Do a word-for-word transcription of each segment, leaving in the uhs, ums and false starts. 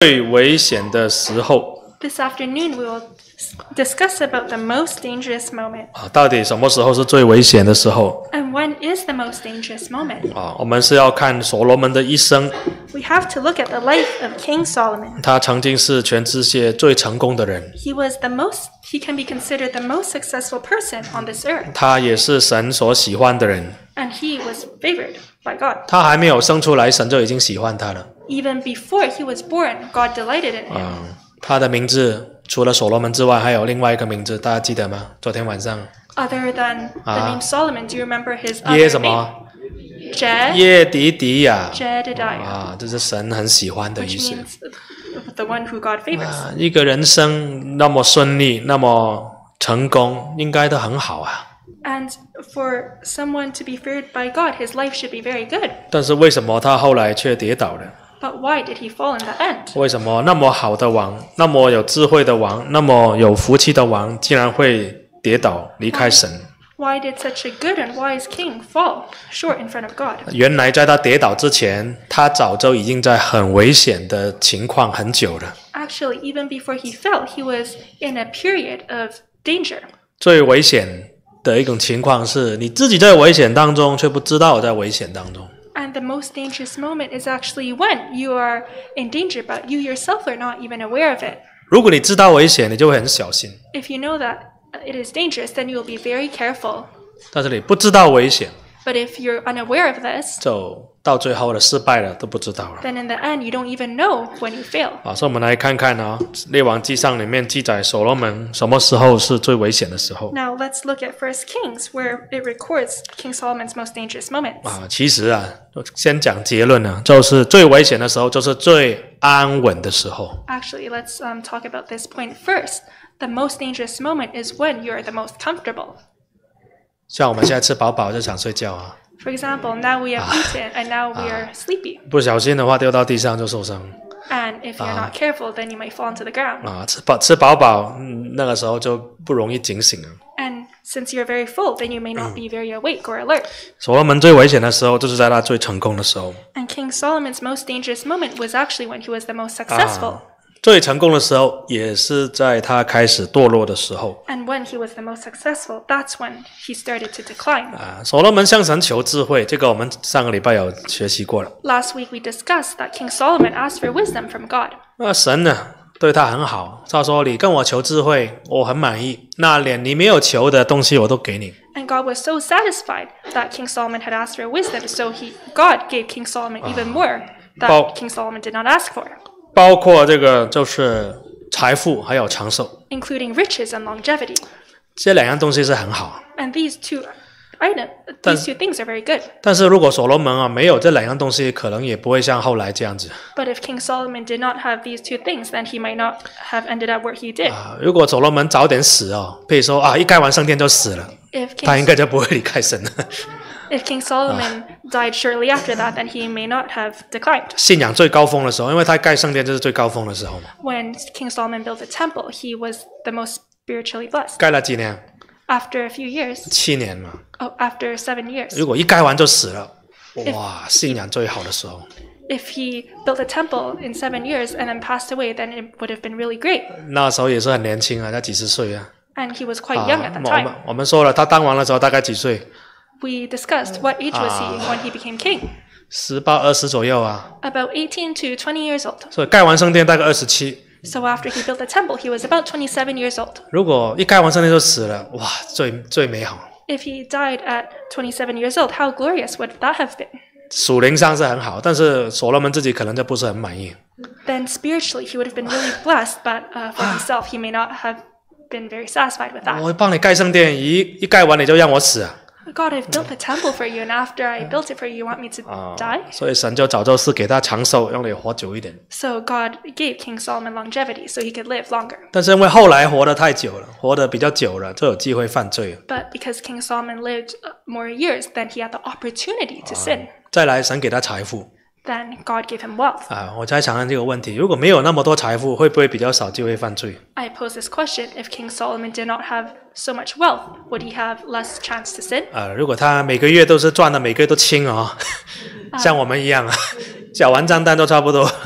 最危险的时候。 This afternoon, we will discuss about the most dangerous moment. 啊，到底什么时候是最危险的时候？ And when is the most dangerous moment? 啊，我们是要看所罗门的一生。 We have to look at the life of King Solomon. 他曾经是全世界最成功的人， He was the most, he can be considered the most successful person on this earth. 他也是神所喜欢的人。 And he was favored by God. 他还没有生出来，神就已经喜欢他了。 Even before he was born, God delighted in him. 啊，他的名字除了所罗门之外，还有另外一个名字，大家记得吗？昨天晚上 Other than the Ah. name Solomon, do you remember his 耶 other 什 name? 么？ Jed, 耶迪迪亚。 Jedediah, 啊，这是神很喜欢的意 which 思。 means the one who God favors. 啊，一个人生那么顺利，那么成功，应该都很好啊。 And for someone to be favored by God, his life should be very good. 但是为什么他后来却跌倒了？ But why did he fall in the end? 为什么那么好的王，那么有智慧的王，那么有福气的王，竟然会跌倒离开神？ Why did such a good and wise king fall short in front of God? 原来在他跌倒之前，他早就已经在很危险的情况很久了。 Actually, even before he fell, he was in a period of danger. 最危险的一种情况是，你自己在危险当中，却不知道在危险当中。 And the most dangerous moment is actually when you are in danger, but you yourself are not even aware of it. 如果你知道危险，你就会很小心； If you know that it is dangerous, then you will be very careful. 但是你不知道危险， But if you're unaware of this, 就到最后的失败了都不知道了。 then in the end, you don't even know when you fail. 啊，所以我们来看看啊，《列王纪上》里面记载所罗门什么时候是最危险的时候 Now let's look at First Kings, where it records King Solomon's most dangerous moments. 啊。其实啊，先讲结论呢，就是最危险的时候，就是最安稳的时候。 Actually, let's um, talk about this point first. The most dangerous moment is when you're the most comfortable. 像我们现在吃饱饱就想睡觉啊， For example, now we have eaten and now we are sleepy. 不小心的话丢到地上就受伤 And if you're not careful, then you might fall into the ground. 啊。吃饱吃饱饱，嗯，那个时候就不容易警醒了。 And since you're very full, then you may not be very awake or alert. 所罗门最危险的时候，就是在他最成功的时候。 And King Solomon's most dangerous moment was actually when he was the most successful. 最成功的时候，也是在他开始堕落的时候 And when he was the most successful, that's when he started to decline. 啊。所罗门向神求智慧，这个我们上个礼拜有学习过了。 Last week we discussed that King Solomon asked for wisdom from God. 那神呢，对他很好，他说：“你跟我求智慧，我很满意。那连你没有求的东西，我都给你。” And God was so satisfied that King Solomon had asked for wisdom, so he God gave King Solomon even more that Well- King Solomon did not ask for, 包括这个就是财富还有长寿， including riches and longevity. 这两样东西是很好。 And these two items, these two things are very good. 但是如果所罗门啊没有这两样东西，可能也不会像后来这样子 But if King Solomon did not have these two things, then he might not have ended up where he did. 啊。如果所罗门早点死哦，比如说啊一盖完圣殿就死了， If 他应 King, 该就不会离开神了。 if King Solomon died shortly after that, then he may not have declined. 信仰最高峰的时候，因为他盖圣殿就是最高峰的时候嘛。 When King Solomon built the temple, he was the most spiritually blessed. 盖了几年？ After a few years, 七年嘛。 oh, after seven years, 如果一盖完就死了，哇，信仰最好的时候。 if he built a temple in seven years and then passed away, then it would have been really great. 那时候也是很年轻啊，才几十岁啊。 And he was quite young 啊 at， 我 the 们 time. 我们说了，他当王的时候大概几岁？ We discussed what age was he when he became king. 十八、二十左右啊。 About eighteen to twenty years old. 所以盖完圣殿大概二十七。 So after he built the temple, he was about twenty-seven years old. 如果一盖完圣殿就死了，哇，最最美好。 If he died at twenty-seven years old, how glorious would that have been? 属灵上是很好，但是所罗门自己可能就不是很满意。 Then spiritually, he would have been really blessed, but uh, for himself, he may not have been very satisfied with that. 我帮你盖圣殿，一一盖完你就让我死啊！ God, I've built a temple for you, and after I built it for you, you want me to 啊 die? 所以神就早就是给他长寿，让你活久一点。 So God gave King Solomon longevity so he could live longer. 但是因为后来活得太久了，活得比较久了，就有机会犯罪了。 But because King Solomon lived uh, more years, then he had the opportunity to sin. 再来，神给他财富 Then God gave him wealth. 啊！我在想问这个问题：如果没有那么多财富，会不会比较少机会犯罪？ I pose this question: if King Solomon did not have so much wealth, would he have less chance to sin? 啊，如果他每个月都是赚的，每个月都清哦，像我们一样啊，缴完账单都差不多。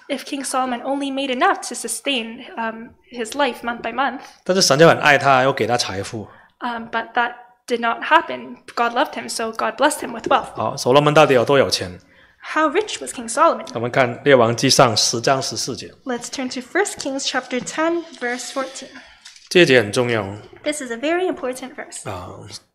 if King Solomon only made enough to sustain um, his life month by month, 但是神就很爱他，又给他财富。 um, but that did not happen. God loved him, so God blessed him with wealth. 好，所罗门到底有多有钱？ How rich was King Solomon? 我们看列王记上十章十四节， Let's turn to First Kings chapter ten, verse fourteen. 这一节很重要 This is a very important verse. 啊。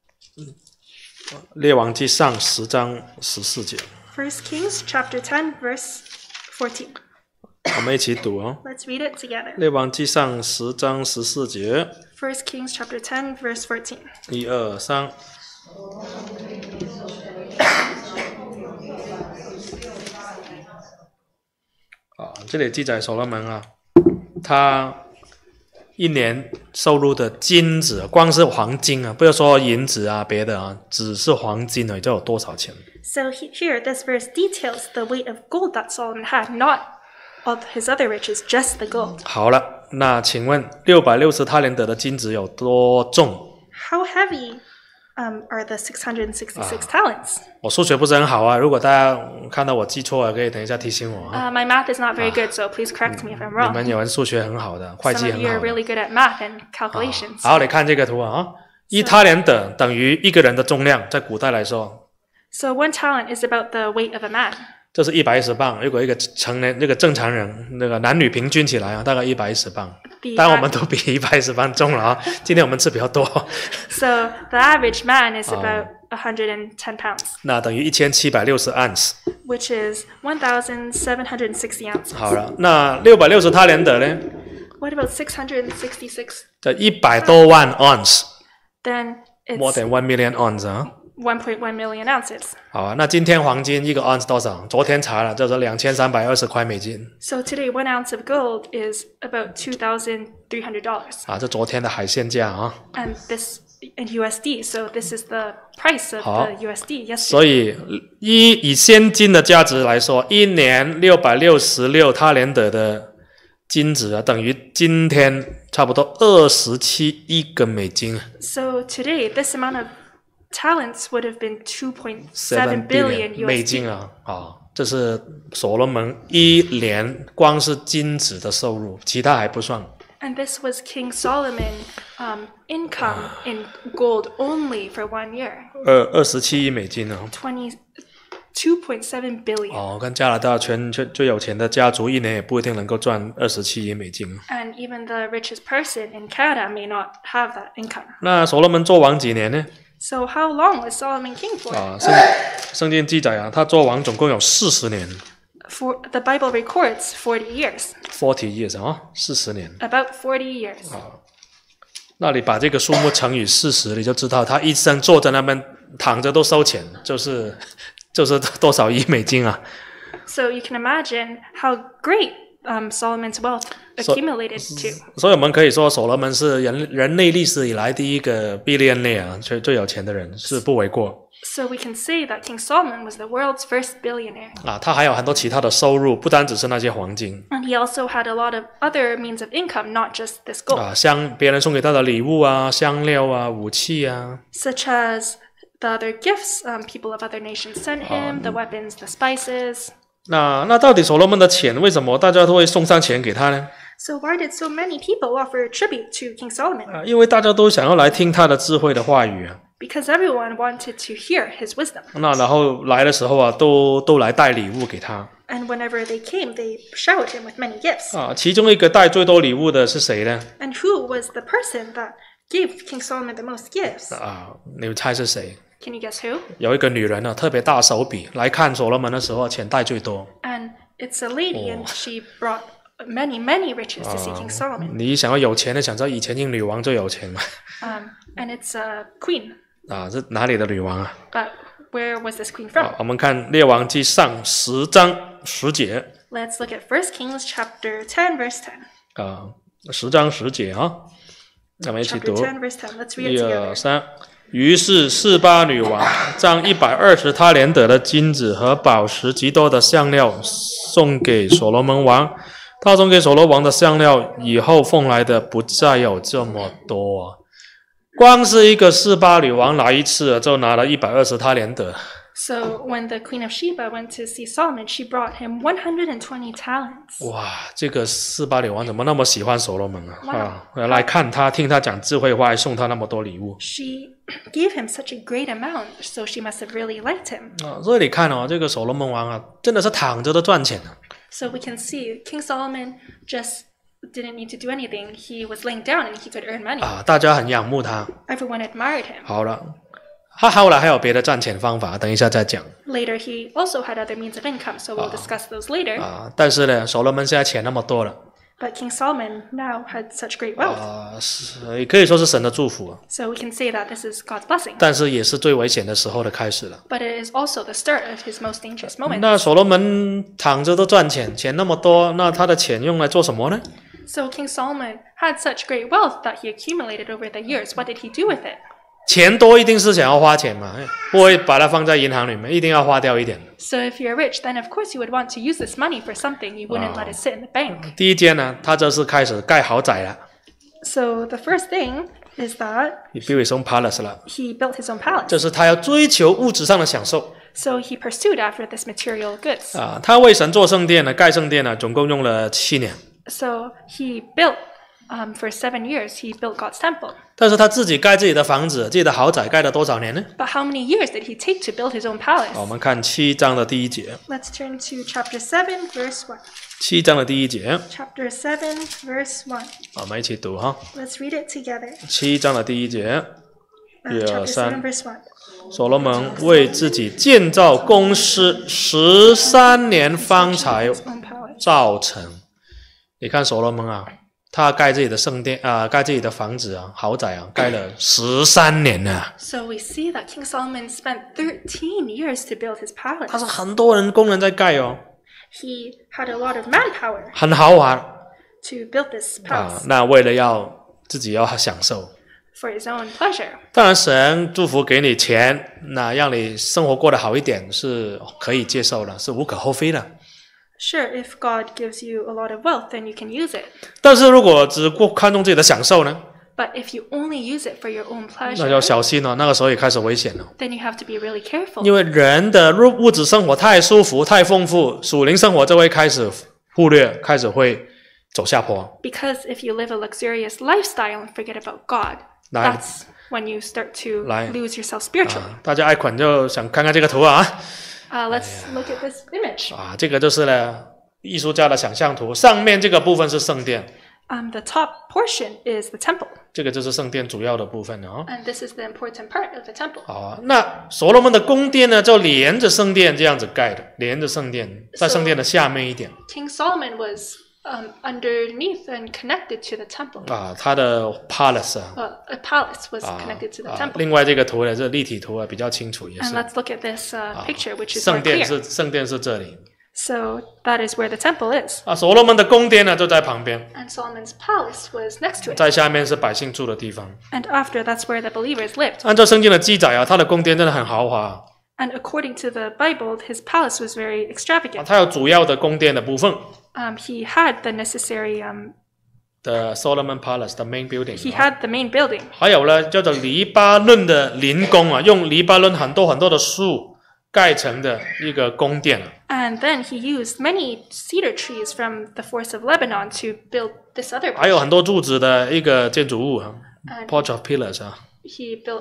列王记上十章十四节， First Kings chapter ten, verse fourteen. 我们一起读哦。 Let's read it together. 列王记上十章十四节， First Kings chapter ten, verse fourteen. 一二三。啊，这里记载所罗门啊，他一年收入的金子，光是黄金啊，不要说银子啊，别的啊，只是黄金而已就有多少钱？ So he, here, this verse details the weight of gold that Solomon had, not of his other riches, just the gold. 好了，那请问六百六十他连得的金子有多重？ How heavy um, are the six hundred sixty-six talents? 我数学不是很好啊，如果大家看到我记错了，可以等一下提醒我啊。 Uh, my math is not very good, so please correct me if I'm 你 wrong. 们有人数学很好的，会 Some 计 of 很 you 好 are 的。 really good at math and calculations. 好，你看这个图啊，一他连得等于一个人的重量，在古代来说， So one talent is about the weight of a man. 这是一百一十磅。如果一个成人，那个正常人，那个男女平均起来啊，大概一百一十磅。 The 当然我们 av- 都比一百一十磅重了啊。今天我们吃比较多， so the average man is about one hundred ten pounds, 那等于一千七百六十盎司。 which is one thousand seven hundred sixty ounces. 好了，那六百六十他连得呢？ What about six hundred sixty-six? 这一百多万盎司 Then ，more it's than one million ounce 啊。 one point one million ounces. 好啊，那今天黄金一个盎司多少？昨天查了，就是两千三百二十块美金 So today, one ounce of gold is about two thousand three hundred dollars, 啊，这昨天的海鲜价啊。 and this in U S D. So this is the price of 好。 the U S D yesterday. 所以一以现金的价值来说，一年六百六十六他连得的金子啊，等于今天差不多二十七亿个美金 So today, this amount of talents would have been two point ，seven seven billion billion 美 U S D. 金啊啊！这是所罗门一年光是金子的收入，其他还不算。 And this was King Solomon um, income in gold only for one year, 二二十七亿美金啊！ twenty-two point seven billion. 哦，跟加拿大全全最有钱的家族一年也不一定能够赚二十七亿美金。 And even the richest person in Canada may not have that income. 那所罗门做王几年呢？ So how long was Solomon king for? 啊，圣圣经记载啊，他做王总共有四十年 For the Bible records forty years, ，forty years 啊，四十年。 about forty years. 那你把这个数目乘以四十，你就知道他一生坐在那边躺着都收钱，就是就是多少亿美金啊！ So you can imagine how great um, Solomon's wealth accumulated to. 所以我们可以说，所罗门是人人类历史以来第一个 billionaire 最最有钱的人，是不为过 So we can say that King Solomon was the world's first billionaire. 啊。他还有很多其他的收入，不单只是那些黄金 And he also had a lot of other means of income, not just this gold, 啊，像别人送给他的礼物啊、香料啊、武器啊。 such as the other gifts um, people of other nations sent him, the weapons, the spices. 那那到底所罗门的钱为什么大家都会送上钱给他呢？ So why did so many people offer tribute to King Solomon? 啊，因为大家都想要来听他的智慧的话语啊。 Because everyone wanted to hear his wisdom. 那然后来的时候啊，都都来带礼物给他 And whenever they came, they showered him with many gifts. 啊。其中一个带最多礼物的是谁呢？ And who was the person that gave King Solomon the most gifts? 啊，你们猜是谁？ Can you guess who? 有一个女人啊，特别大手笔，来看所罗门的时候，钱带最多。 And it's a lady, and she brought many, many riches to see King Solomon. 你一想要有钱的，想知道以前英女王最有钱嘛？ Um, and it's a queen. 啊，是哪里的女王啊？ But where was this queen from? 好，我们看列王记上十章十节 Let's look at First Kings chapter ten, verse ten. 啊，十章十节啊，咱们一起 Chapter 读。 ten, verse ten. Let's read 一 it 二 together. 三。于是示巴女王将一百二十他连得的金子和宝石极多的香料送给所罗门王。他送给所罗王的香料以后奉来的不再有这么多、啊、光是一个示巴女王来一次就拿了一百二十他连得。 So when the Queen of Sheba went to see Solomon, she brought him one hundred twenty talents. 哇，这个示巴女王怎么那么喜欢所罗门啊？ 哇啊，来看他，听他讲智慧话，还送他那么多礼物 She gave him such a great amount, so she must have really liked him. 啊！所以你看哦，这个所罗门王啊，真的是躺着都赚钱啊！ So we can see King Solomon just didn't need to do anything. He was laying down and he could earn money. 啊，大家很仰慕他。 Everyone admired him. 好了，他后来还有别的赚钱方法，等一下再讲 Later, he also had other means of income, so we'll discuss those later. 啊。但是呢，所罗门现在钱那么多了 But King Solomon now had such great wealth. 啊，是也可以说是神的祝福啊， So we can say that this is God's blessing. 但是也是最危险的时候的开始了。 But it is also the start of his most dangerous moment. 那所罗门躺着都赚钱，钱那么多，那他的钱用来做什么呢？ So King Solomon had such great wealth that he accumulated over the years. What did he do with it? 钱多一定是想要花钱嘛，不会把它放在银行里面，一定要花掉一点。 So if you're rich, then of course you would want to use this money for something. You wouldn't let it sit in the bank. 第一件呢，他这是开始盖豪宅了， So the first thing is that he built his own palace 了， he built his own palace. 这是他要追求物质上的享受 So he pursued after this material goods. 啊。他为神做圣殿呢，盖圣殿呢，总共用了七年， So he built um, for seven years. He built God's temple. 但是他自己盖自己的房子、自己的豪宅盖了多少年呢？ But how many years did he take to build his own palace? 好，我们看七章的第一节， Let's turn to chapter seven, verse one. 七章的第一节， Chapter seven, verse one. 我们一起读哈。 Let's read it together. 七章的第一节， Uh, Yeah, chapter son. seven, verse one. 所罗门为自己建造宫室，十三年方才 His own palace. 造成。你看所罗门啊，他盖自己的圣殿啊、呃，盖自己的房子啊，豪宅啊，盖了十三年呢。 So we see that King Solomon spent thirteen years to build his 他 palace. 是很多人工人在盖哦， He had a lot of manpower 很豪华 to build this 啊 palace。 那为了要自己要享受， for his own pleasure. 当然神祝福给你钱，那让你生活过得好一点是可以接受的，是无可厚非的。 Sure, if God gives you a lot of wealth, then you can use it. 但是如果只顾看重自己的享受呢， But if you only use it for your own 那就 pleasure, 小心了，那个时候也开始危险了。 then you have to be really careful. 因为人的物物质生活太舒服、太丰富，属灵生活就会开始忽略，开始会走下坡。 Because if you live a luxurious lifestyle and forget about God, 来 that's when you start to 来 lose yourself spiritually. 啊，大家爱捆就想看看这个图啊 Uh, let's look at this image. 啊，这个就是呢艺术家的想象图，上面这个部分是圣殿， Um, the top portion is the temple, 这个就是圣殿主要的部分了啊。 and this is the important part of the temple. 好啊，那所罗门的宫殿呢，就连着圣殿这样子盖的，连着圣殿，在圣殿的下面一点 King Solomon was um, underneath and connected to the temple. 啊，他的 palace 啊 Uh, a palace was 啊 connected to the 啊， temple. 另外这个图呢，这立体图啊比较清楚，也 And 是 let's look at this uh, picture, which is 圣 more 殿 clear. 是圣殿是这里 So that is where the temple is. 啊，所罗门的宫殿呢就在旁边， And Solomon's palace was next to it. 在下面是百姓住的地方。 And after, that's where the believers lived. 按照圣经的记载啊，他的宫殿真的很豪华 And according to the Bible, his palace was very 啊， extravagant. 他有主要的宫殿的部分 Um, he had the necessary, um, 的 Solomon Palace 的 main building， he 啊 had the main building. 还有呢叫做黎巴嫩的林宫啊，用黎巴嫩很多很多的树盖成的一个宫殿啊。 And then he used many cedar trees from the forest of Lebanon to build this other 还有 portion. 很多柱子的一个建筑物啊 And ，Porch of Pillars 啊。 he built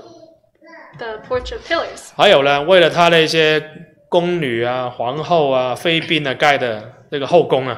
the porch of pillars. 还有呢，为了他的一些宫女啊、皇后啊、妃嫔啊盖的这个后宫啊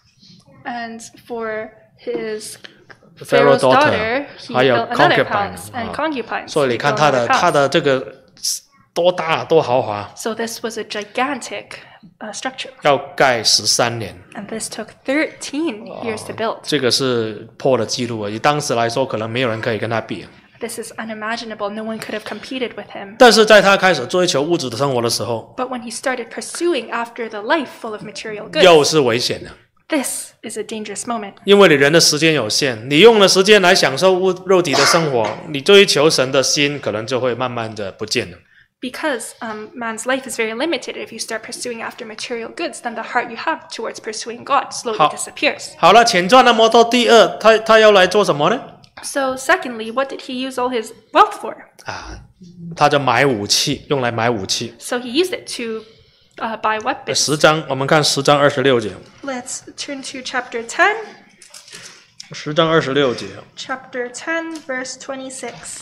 And for his ，Pharaoh's Pharaoh's daughter, he 还有 built another concubine palace and 啊。 concubines. 所以 He 你看 built 他的 another 他 palace. 的这个多大多豪华， So this was a gigantic uh, structure. 要盖十三年， And this took thirteen years to build. 这个是破了记录啊！以当时来说，可能没有人可以跟他比。 This is unimaginable. No one could have competed with him. 但是在他开始追求物质的生活的时候， But when he started pursuing after the life full of material goods, 又是危险的， this is a dangerous moment. 因为你人的时间有限，你用了时间来享受物肉体的生活，你追求神的心可能就会慢慢的不见了。 Because um, man's life is very limited. If you start pursuing after material goods, then the heart you have towards pursuing God slowly How- disappears. 好了，钱赚那么多，第二，他他要来做什么呢？ So secondly, what did he use all his wealth for? 啊，他就买武器，用来买武器。 So he used it to uh, buy weapons. 十章，我们看十章二十六节。 Let's turn to chapter ten. 十章二十六节， Chapter ten, verse twenty-six.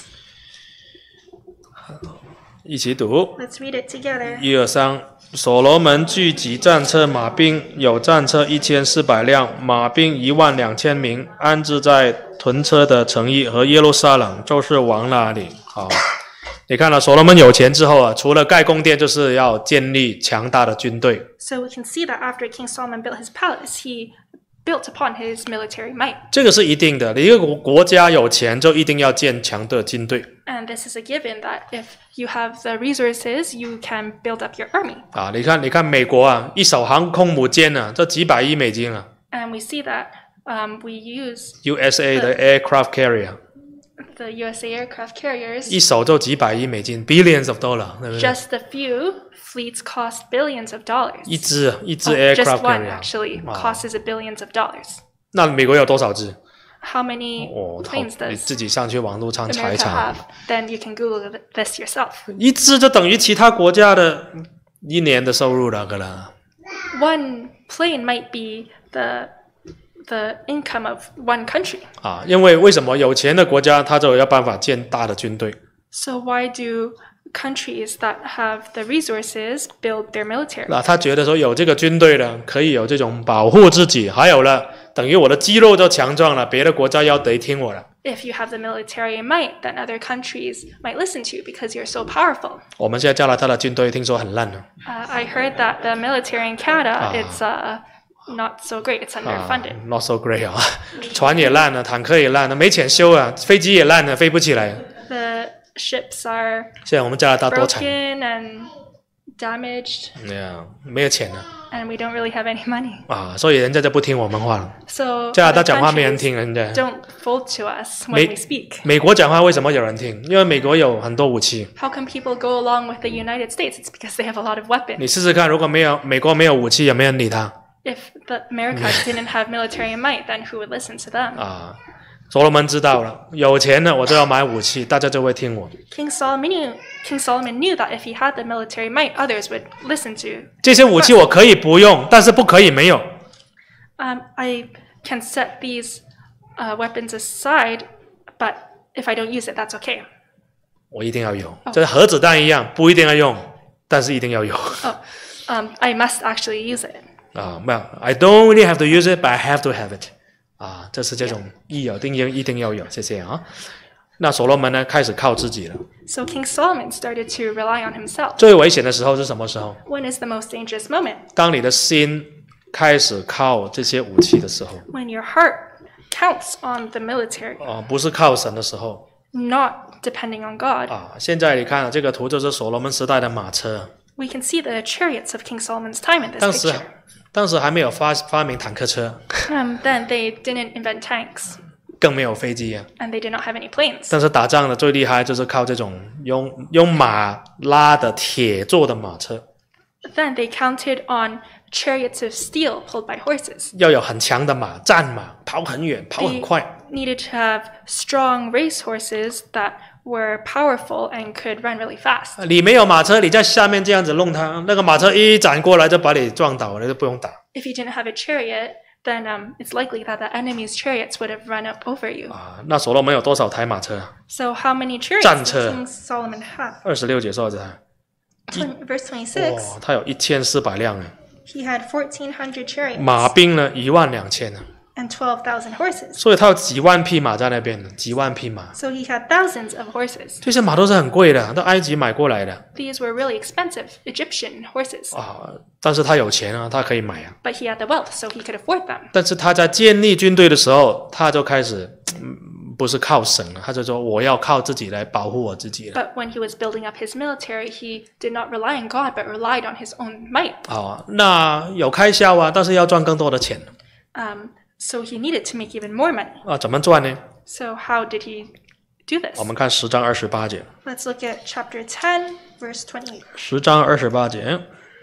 一起读。 Let's read it together. 一二三，所罗门聚集战车马兵，有战车一千四百辆，马兵一万两千名，安置在屯车的城邑和耶路撒冷，就是王那里。好，你看了所罗门有钱之后啊，除了盖宫殿，就是要建立强大的军队。 So we can see that after King Solomon built his palace, he built upon his military might. 这个是一定的，一个国国家有钱就一定要建强的军队 And this is a given that if you have the resources, you can build up your army. 啊！你看，你看美国啊，一艘航空母舰啊，这几百亿美金啊 And we see that um, we use ，U S A 的 aircraft carrier， the U S A aircraft carriers. 一艘就几百亿美金 ，billions of dollar， 对不对？ Just a few fleets cost billions of dollars. 一支一支 Oh, aircraft just one carrier， actually Wow. costs a billions of dollars. 那美国有多少支？ How many 哦，好 planes 你 does 自己上去网络上查一 America 查 have?，Then you can Google th- this yourself. 一支就等于其他国家的一年的收入了，可能。 One plane might be the the income of one country. 啊，因为为什么有钱的国家他就有办法建大的军队？ So why do countries that have the resources build their military? 那他觉得说有这个军队了，可以有这种保护自己，还有了，等于我的肌肉就强壮了，别的国家要得听我了。 If you have the military might, then other countries might listen to you because you're so powerful. 我们现在加拿大的军队听说很烂了 Uh, I heard that the military in Canada, Ah. it's uh, not so great. It's 啊 underfunded. ，not so great 啊，船也烂了，坦克也烂了，没钱修啊，飞机也烂了，飞不起来。 The ships are 现在我们加拿大多惨， broken and damaged, 对啊，没有钱了 and we don't really have any money. 啊，所以人家就不听我们话了。 So 加拿大 other 讲话没人 countries 听，人家。 don't fold to us when 美 we speak. 美国讲话为什么有人听？因为美国有很多武器。 How come people go along with the United States? It's because they have a lot of 你 weapons. 试试看，如果没有美国没有武器，有没有人理他 If the America didn't have military might, then who would listen to them? 啊？所罗门知道了，有钱了我就要买武器，大家就会听我。 King Solomon knew, King Solomon knew that if he had the military might, others would listen to. 这些武器我可以不用，但是不可以没有。 Um, I can set these uh, weapons aside, but if I don't use it, that's okay. 我一定要有，这核子弹一样，不一定要用，但是一定要有 Oh, um, I must actually use it. 啊。没有 ，I don't really have to use it, but I have to have it。啊，这是这种一有定应一定要有，谢谢啊。那所罗门呢，开始靠自己了。 So King Solomon started to rely on himself. 最危险的时候是什么时候？ When is the most dangerous moment? 当你的心开始靠这些武器的时候， When your heart counts on the military, 啊，不是靠神的时候 not depending on God. 啊。现在你看啊，这个图就是所罗门时代的马车， We can see the chariots of King Solomon's time in this 当时 picture. 当时还没有发发明坦克车， Um, then they didn't invent tanks, 更没有飞机啊。 and they did not have any planes. 但是打仗的最厉害就是靠这种用用马拉的铁做的马车， Then they counted on chariots of steel pulled by horses. 要有很强的马，战马，跑很远，跑很 They 快。 needed to have strong race horses that were powerful and could run really fast. 你没有马车，你在下面这样子弄它，那个马车一斩过来就把你撞倒了，就不用打 If you didn't have a chariot, then um, it's likely that the enemy's chariots would have run up over you. 啊。那所罗门有多少台马车？ So how many chariots 战 did 车。 King Solomon have? 二十六节说这台， Twen- Verse twenty-six, 哇，他有一千四百辆啊， he had fourteen hundred chariots 马兵呢一万两千啊， and twelve thousand horses. 所以他有几万匹马在那边呢，几万匹马。 So he had thousands of horses. 这些马都是很贵的，都埃及买过来的 These were really expensive Egyptian horses, 啊。但是他有钱啊，他可以买啊。 but he had the wealth, so he could afford them. 但是他在建立军队的时候，他就开始，嗯，不是靠神了，他就说我要靠自己来保护我自己了。 But when he was building up his military, he did not rely on God, but relied on his own might. 啊，那有开销啊，但是要赚更多的钱 Um, so he needed to make even more money. 啊。怎么赚呢？ So how did he do this? 我们看十章二十八节， Let's look at chapter ten, verse twenty-eight. 十章二十八节，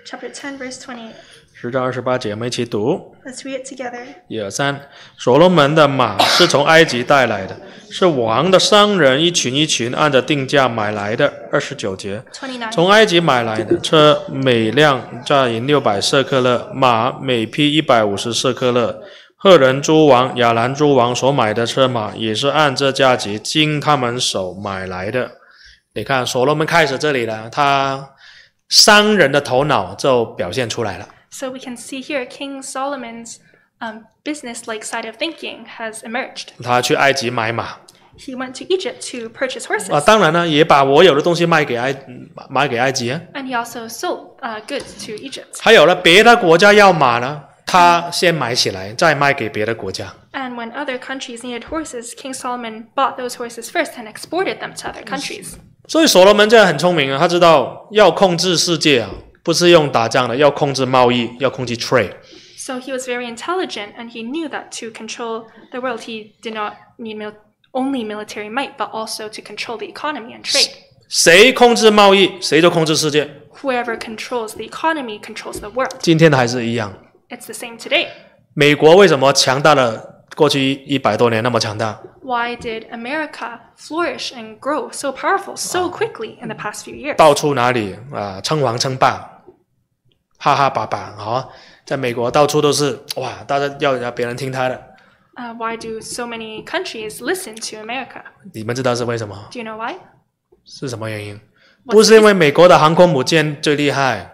chapter ten, verse twenty-eight. 十章二十八节，我们一起读。 Let's read it together. 一二三，所罗门的马是从埃及带来的，是王的商人一群一群按着定价买来的。二十九节， twenty-nine. 从埃及买来的车，每辆价银六百舍克勒，马每匹一百五十舍克勒。赫人诸王、亚兰诸王所买的车马，也是按这价级经他们手买来的。你看，所罗门开始这里了，他商人的头脑就表现出来了。 So we can see here King Solomon's um, business-like side of thinking has emerged. 他去埃及买马。 He went to Egypt to purchase horses. 啊，当然呢，也把我有的东西卖给埃买给埃及啊。 And he also sold uh, goods to Egypt. 还有了，别的国家要马呢，他先买起来，再卖给别的国家。 And when other countries needed horses, King Solomon bought those horses first and exported them to other countries. 所以所罗门这样很聪明啊，他知道要控制世界啊，不是用打仗的，要控制贸易，要控制 trade。 So he was very intelligent, and he knew that to control the world, he did not need mil- only military might, but also to control the economy and trade. 谁控制贸易，谁就控制世界。 Whoever controls the economy controls the world. 今天还是一样。 It's the same today. 美国为什么强大了？过去一百多年那么强大？ Why did America flourish and grow so powerful so quickly in the past few years? 到处哪里啊，称王称霸，哈哈爸爸啊，在美国到处都是哇，大家要要别人听他的。 Uh, why do so many countries listen to America? 你们知道是为什么？ Do you know why? 是什么原因？不是因为美国的航空母舰最厉害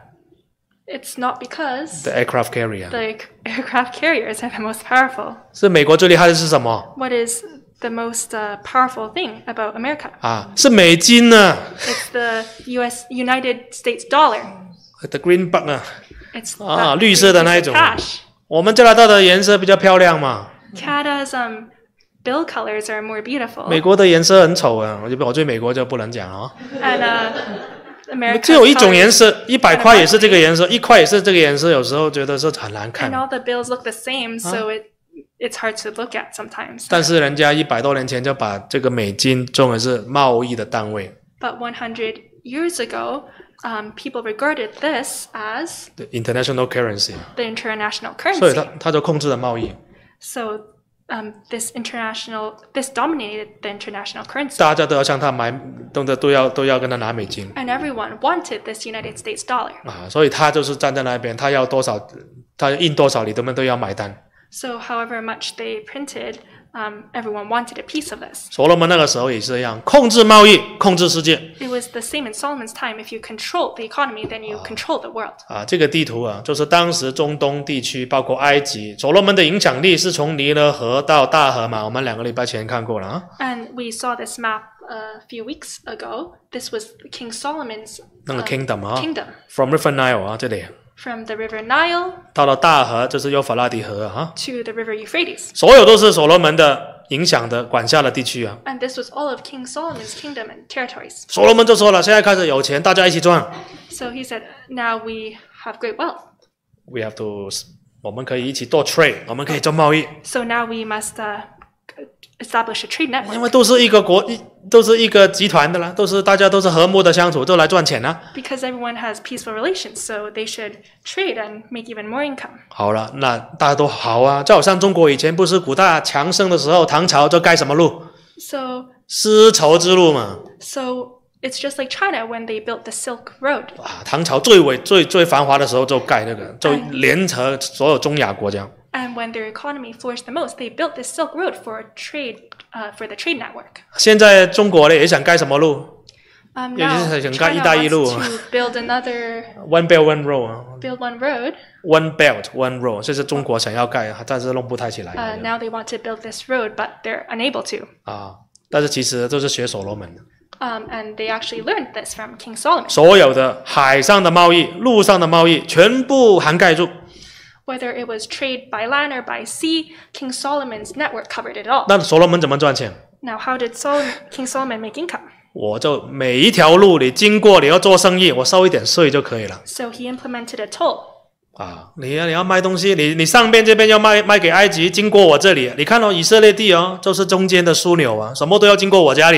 It's not because ，the aircraft carrier， the aircraft carriers are the most powerful. 是美国最厉害的是什么 What is the most uh, powerful thing about America? 啊？是美金呢 It's the U S United States dollar. ，the greenback 啊， It's 啊， that 绿色的 piece 那一 of 种。 cash. 我们加拿大的颜色比较漂亮嘛， Canada's um, bill colors are more beautiful. 美国的颜色很丑啊，我就我对美国就不能讲啊。 And uh, America's 只有一种颜 colors, 色，一百块也是这个颜色，一块也是这个颜色，有时候觉得是很难 and 看。 all the bills look the same, so it it's hard to look at sometimes. 但是人家一百多年前就把这个美金作为是贸易的单位 But one hundred years ago, um, people regarded this as ，the international currency， the international 所以他 currency. 他就控制了贸易。 So um, this international, this dominated the international currency. 大家都要向他买，都都都要都要跟他拿美金 And everyone wanted this United States dollar. 啊，所以他就是站在那边，他要多少，他印多少，你们都要买单。 So however much they printed, um, everyone wanted a piece of this. 所罗门那个时候也是一样，控制贸易，控制世界 It was the same in Solomon's time. If you control the economy, then you control the world. 啊。这个地图啊，就是当时中东地区，包括埃及，所罗门的影响力是从尼罗河到大河嘛，我们两个礼拜前看过了啊。 And we saw this map a few weeks ago. This was King Solomon's 那个 uh, kingdom 啊 kingdom. ，from River Nile 啊，这里 From the river Nile 到了大河，就是幼发拉底河啊， to the river Euphrates. 所有都是所罗门的影响的管辖的地区啊。 And this was all of King Solomon's kingdom and territories. 所罗门就说了，现在开始有钱，大家一起赚。 So he said, now we have great wealth. We have to， 我们可以一起做 trade， 我们可以做贸易， So now we must uh, establish a trade 因 network. 为都是一个国，一都是一个集团的啦，都是大家都是和睦的相处，都来赚钱啊。 Because everyone has peaceful relations, so they should trade and make even more income. 好了，那大家都好啊，就好像中国以前不是古代强盛的时候，唐朝就盖什么路？ So, 丝绸之路嘛。 so it's just like China when they built the Silk Road. 啊，唐朝最伟最最繁华的时候就盖那个，就联合所有中亚国家。 And when their economy flourished the most, they built this Silk Road for trade, uh, for the trade network. 现在中国呢也想盖什么路 Um, Yeah, now this is like China 一带一路。 wants to build another, ？One Belt One Road 啊 build one road. ，One Belt One Road， 这是中国想要盖，但是弄不太起来 Uh, now they want to build this road, but they're unable to. 啊。但是其实都是学所罗门的， Um, and they actually learned this from King Solomon. 所有的海上的贸易、陆上的贸易全部涵盖住。 Whether it was trade by land or by sea, King Solomon's network covered it all. 那所罗门怎么赚钱？ Now, how did Sol- King Solomon make income? 我就每一条路你经过，你要做生意，我收一点税就可以了。 So he implemented a toll. 啊，你要你要卖东西，你你上边这边要卖卖给埃及，经过我这里，你看到、哦、以色列地哦，就是中间的枢纽啊，什么都要经过我家里的。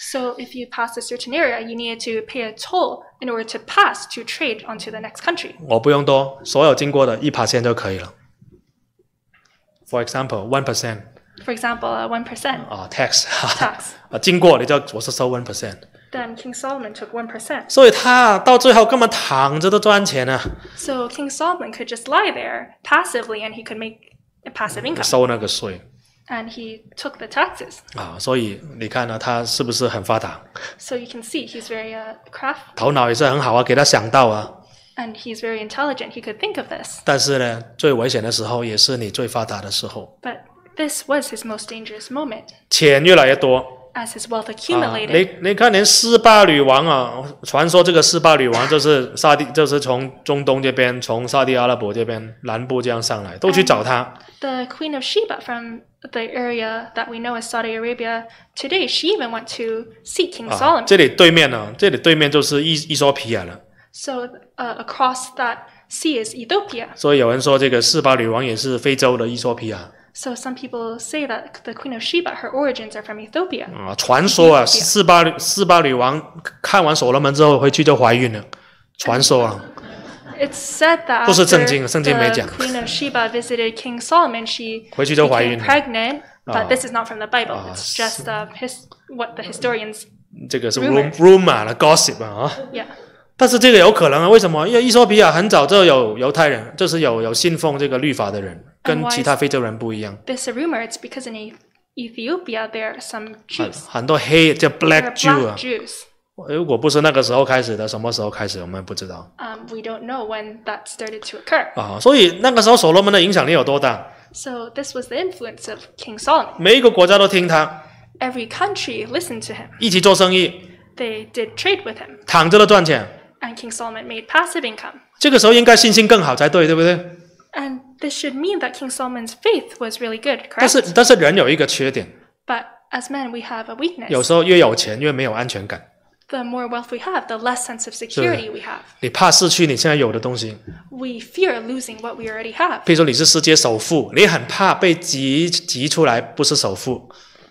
So if you pass a certain area, you needed to pay a toll in order to pass to trade onto the next country. 我不用多，所有经过的 百分之一 就可以了。For example, one percent For example, uh, one percent 啊 tax， tax. 啊经过你就我是收 one percent。 Then King Solomon took one percent. 所以他到最后根本躺着都赚钱啊， So King Solomon could just lie there passively and he could make a passive income. 收那个税 And he took the taxes. 啊，所以你看呢，他是不是很发达？ So you can see he's very uh, crafty 头脑也是很好啊，给他想到啊。 and he's very intelligent. He could think of this. 但是呢，最危险的时候也是你最发达的时候， But this was his most dangerous moment 钱越来越多。 as his wealth 啊， accumulated. 你你看，连斯巴女王啊，传说这个斯巴女王就是沙地，就是从中东这边，从沙地阿拉伯这边南部这样上来，都去找他。 The Queen of Sheba from the area that we know as Saudi Arabia today, she even went to seek King 啊， Solomon. 这里对面呢，这里对面就是伊伊索比亚了。 So uh, across that sea is Ethiopia. 所以有人说，这个斯巴女王也是非洲的伊索比亚。 So some people say that the Queen of Sheba, her origins are from Ethiopia. 啊，传说啊，斯巴女斯巴女王看完所罗门之后回去就怀孕了，传说啊。 It's said that 不是 after 圣经，圣经没 the 讲。 Queen of Sheba visited King Solomon, she 回去就怀孕 became 了。 pregnant. But 啊。 this is not from the Bible. 啊， It's just uh, his, what the historians. 这个是 Rumor rum rumor 了 gossip 啊。 Yeah. 但是这个有可能啊？为什么？因为伊索比亚很早就有犹太人，就是有有信奉这个律法的人，跟 And why 其他非洲人不一样。 This a rumor. It's because in E- Ethiopia there are some 很 Jews. 很多黑叫 There black are Jew black 啊。 Jews. 如果不是那个时候开始的，什么时候开始我们不知道 Um, we don't know when that started to occur. 啊。所以那个时候所罗门的影响力有多大？ So this was the influence of King Solomon. 每一个国家都听他， Every country listened to him. 一起做生意， They did trade with him. 躺着都赚钱。 And King Solomon made passive income. 这个时候应该信心更好才对，对不对？ And this should mean that King Solomon's faith was really good, 但 correct? 是但是人有一个缺点， But as men, we have a 有 weakness. 时候越有钱越没有安全感， The more wealth we have, the less sense of security we have. 你怕失去你现在有的东西。 We fear losing what we already have. 比如说你是世界首富，你很怕被挤挤出来不是首富。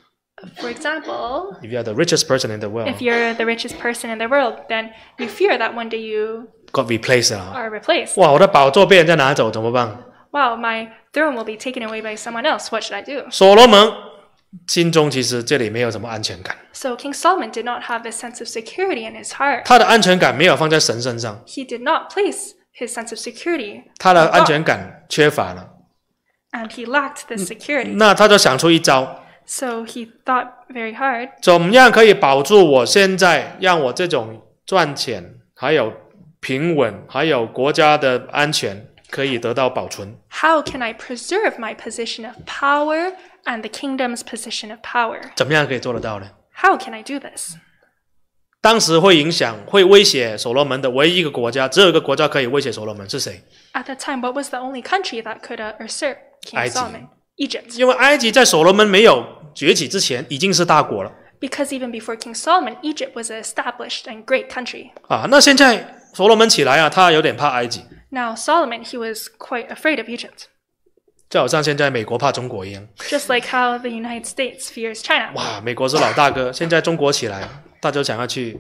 For example, If you are the richest person in the world, if you're the richest person in the world, then you fear that one day you got replaced 啊！ are replaced. 哇，我的宝座被人家拿走怎么办？ Wow, my throne will be taken away by someone else. What should I do? 所罗门心中其实这里没有什么安全感， So King Solomon did not have this sense of security in his heart. 他的安全感没有放在神身上， He did not place his sense of security 他的 on 安 God, 全感缺乏了， and he lacked this security. 那他就想出一招， So he thought very hard. 怎么样可以保住我现在让我这种赚钱，还有平稳，还有国家的安全可以得到保存。 How can I preserve my position of power and the kingdom's position of power? 怎么样可以做得到呢？ How can I do this? 当时会影响、会威胁所罗门的唯一一个国家，只有一个国家可以威胁所罗门，是谁？ At that time, what was the only country that could uh, usurp King 埃及。 Solomon? Egypt. 因为埃及在所罗门没有崛起之前，已经是大国了 Because even before King Solomon, Egypt was an established and great country. 啊。那现在所罗门起来啊，他有点怕埃及， Now, Solomon, he was quite afraid of Egypt. 就好像现在美国怕中国一样。 Just like how the United States fears China. 哇，美国是老大哥，现在中国起来，大家想要去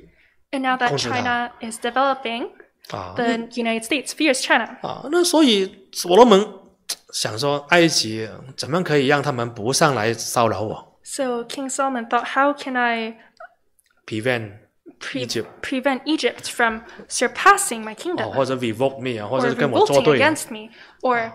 And now that 控制它。 China is developing, 啊 the United States fears China. 啊。那所以所罗门想说，埃及怎么样可以让他们不上来骚扰我 So King Solomon thought, how can I ？prevent pre- Egypt prevent Egypt from surpassing my 哦， kingdom 或者 revoke me 啊，或 or 者是跟我作 revolting 对 against me or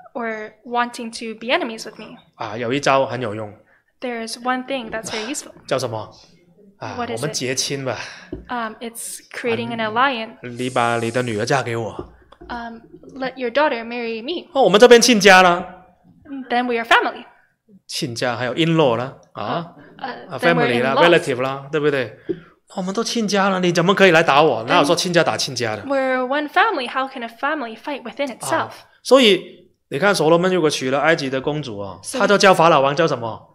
or wanting to be enemies with me? 啊。有一招很有用， There's one thing that's very useful. 叫什么？啊， What 我 is 们 it? 结亲吧， Um, it's creating an alliance. 你把你的女儿嫁给我。 Um, let your daughter marry me. 哦，我们这边亲家啦， Then we are family. 亲家还有 in law 啦，啊 Uh, 啊 then we're family 啦 in-laws. ，relative 啦，对不对？我们都亲家了，你怎么可以来打我？哪有说亲家打亲家的？ We're one family. How can a family fight within 啊 itself? 所以你看，所罗门如果娶了埃及的公主啊， 是他就叫法老王叫什么？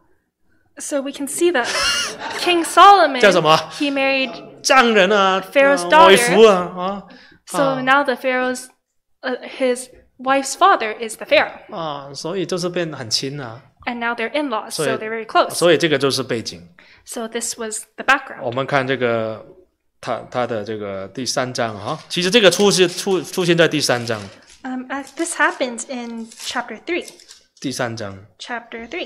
So we can see that King Solomon, 叫什么？ he married. 匠人啊， Pharaoh's 啊 daughter 外父啊，啊 So 啊 now the Pharaoh's, uh, his wife's father is the Pharaoh. 啊，所以就是变得很亲啊。 And now they're in-laws, 所以 so they're very close. 所以这个就是背景。 So this was the background. 我们看这个他他的这个第三章哈，其实这个出现出出现在第三章， Um, uh, this happens in chapter three. 第三章。 Chapter three.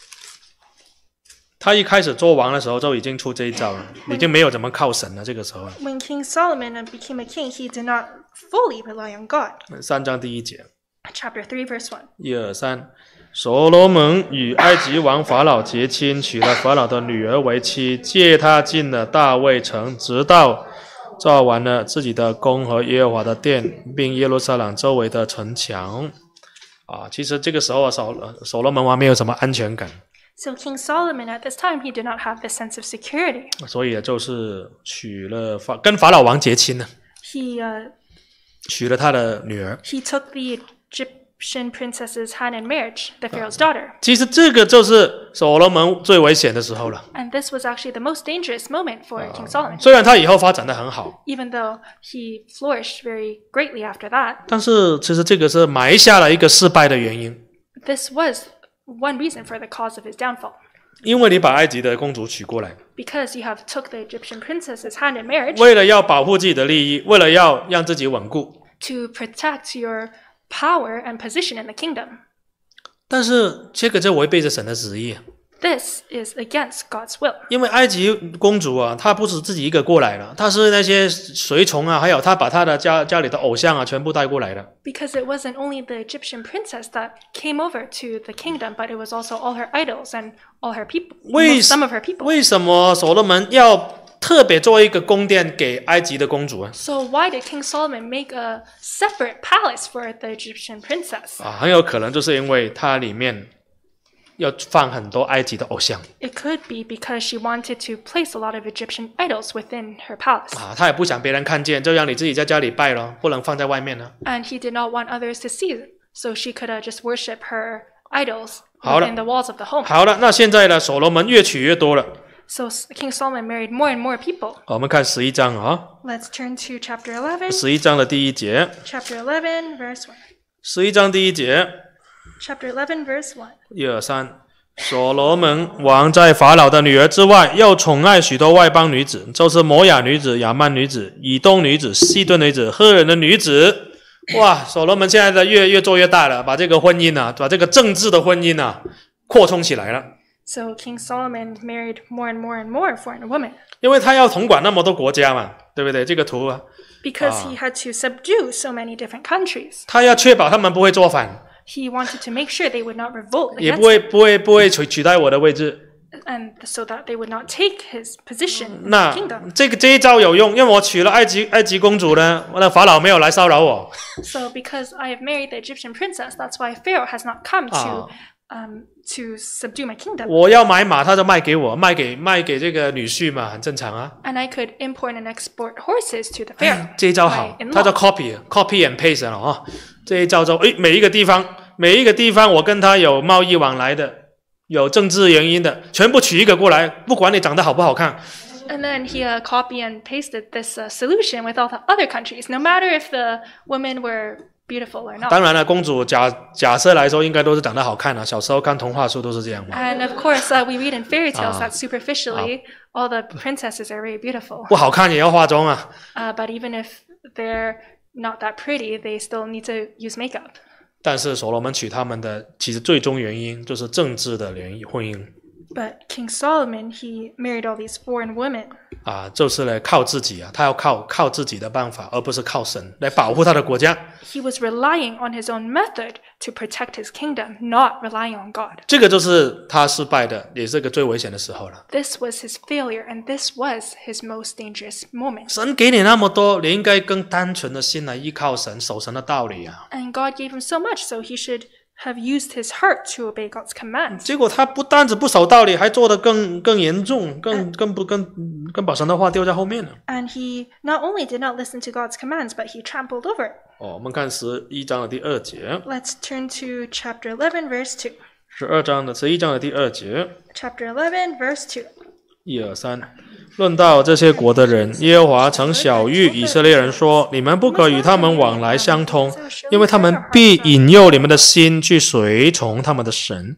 他一开始做王的时候就已经出这一招了，已经没有怎么靠神了。这个时候， When King Solomon became a king, he did not fully rely on God. 三章第一节， Chapter three, verse one. 一二三，所罗门与埃及王法老结亲，娶了法老的女儿为妻，借他进了大卫城，直到造完了自己的宫和耶和华的殿，并耶路撒冷周围的城墙。啊，其实这个时候啊，所所罗门王没有什么安全感， So King Solomon at this time, he did not have this sense of security. 所以就是娶了法跟法老王结亲了， He uh, 娶了他的女儿。 he took the Egyptian princess's hand in marriage, the Pharaoh's daughter. 其实这个就是所罗门最危险的时候了。 And this was actually the most dangerous moment for King Solomon. 虽然他以后发展的很好， Even though he flourished very greatly after that, 但是其实这个是埋下了一个失败的原因， this was one reason for the cause of his downfall. 因为你把埃及的公主娶过来， Because you have took the Egyptian princess's hand in marriage 为了要保护自己的利益，为了要让自己稳固， to protect your power and position in the kingdom. 但是这个就违背着神的旨意。 This is against God's will. 因为埃及公主啊，她不是自己一个过来的，她是那些随从啊，还有她把她的家家里的偶像啊全部带过来的。 Because it wasn't only the Egyptian princess that came over to the kingdom, but it was also all her idols and all her people, 为 some of her people. 为什么所罗门要特别做一个宫殿给埃及的公主啊？ So why did King Solomon make a separate palace for the Egyptian princess? 啊，很有可能就是因为它里面要放很多埃及的偶像 It could be because she wanted to place a lot of Egyptian idols within her palace. 啊，他也不想别人看见，就让你自己在家里拜咯，不能放在外面呢。 And he did not want others to see it, so she could uh, just worship her idols 好了。 within the walls of the home. 好了，那现在呢，所罗门越娶越多了。 So S- King Solomon married more and more people. 我们看十一章啊， Let's turn to chapter eleven. 十一章的第一节， Chapter eleven, verse one. 十一章第一节， Chapter eleven, verse one. 一二三。所罗门王在法老的女儿之外，又宠爱许多外邦女子，就是摩亚女子、亚曼女子、以东女子、西顿女子、赫人的女子。哇，所罗门现在的越越做越大了，把这个婚姻啊，把这个政治的婚姻啊，扩充起来了。 So King Solomon married more and more and more foreign women 因为他要统管那么多国家嘛，对不对？这个图啊， because he had to subdue so many different countries. 他要确保他们不会做反， He wanted to make sure they would not revolt 也 against 不会不会不会取取代我的位置。 and so that they would not take his position in the 那 kingdom. 这个这一招有用，因为我娶了埃及埃及公主呢，那法老没有来骚扰我。 So because I have married the Egyptian princess, that's why Pharaoh has not come to um, to subdue my kingdom. 我要买马，他就卖给我，卖给卖给这个女婿嘛，很正常啊。 And I could import and export horses to the Pharaoh. 这一招好 my，in-law. 它叫 copy copy and paste 了啊。这一招就诶，每一个地方每一个地方我跟他有贸易往来的，有政治原因的，全部取一个过来，不管你长得好不好看。 And then he uh, copy and pasted this uh, solution with all the other countries, no matter if the women were beautiful or not. 当然了，公主假假设来说，应该都是长得好看啊。小时候看童话书都是这样嘛。 And of course, uh, we read in fairy tales that superficially all the princesses are very beautiful. 不好看也要化妆啊。 Uh, but even if they're not that pretty, they still need to use makeup. 但是所罗门娶他们的其实最终原因就是政治的联姻婚姻 But King Solomon, he married all these foreign women. 啊，就是来靠自己啊，他要靠靠自己的办法，而不是靠神来保护他的国家。 He was relying on his own method to protect his kingdom, not relying on God. 这个就是他失败的，也是个最危险的时候了。 This was his failure, and this was his most dangerous moment. 神给你那么多，你应该更单纯的心来依靠神，守神的道理啊。 And God gave him so much, so he should have used his heart to obey God's commands. 结果他不单止不守道理，还做得更更严重，更更不更更把神的话丢在后面了。 And he not only did not listen to God's commands, but he trampled over it. 哦，我们看十一章的第二节， Let's turn to chapter eleven, verse two. 十二章的十一章的第二节， Chapter eleven, verse two. 一二三。论到这些国的人，耶和华曾晓谕以色列人说：“你们不可与他们往来相通，因为他们必引诱你们的心去随从他们的神。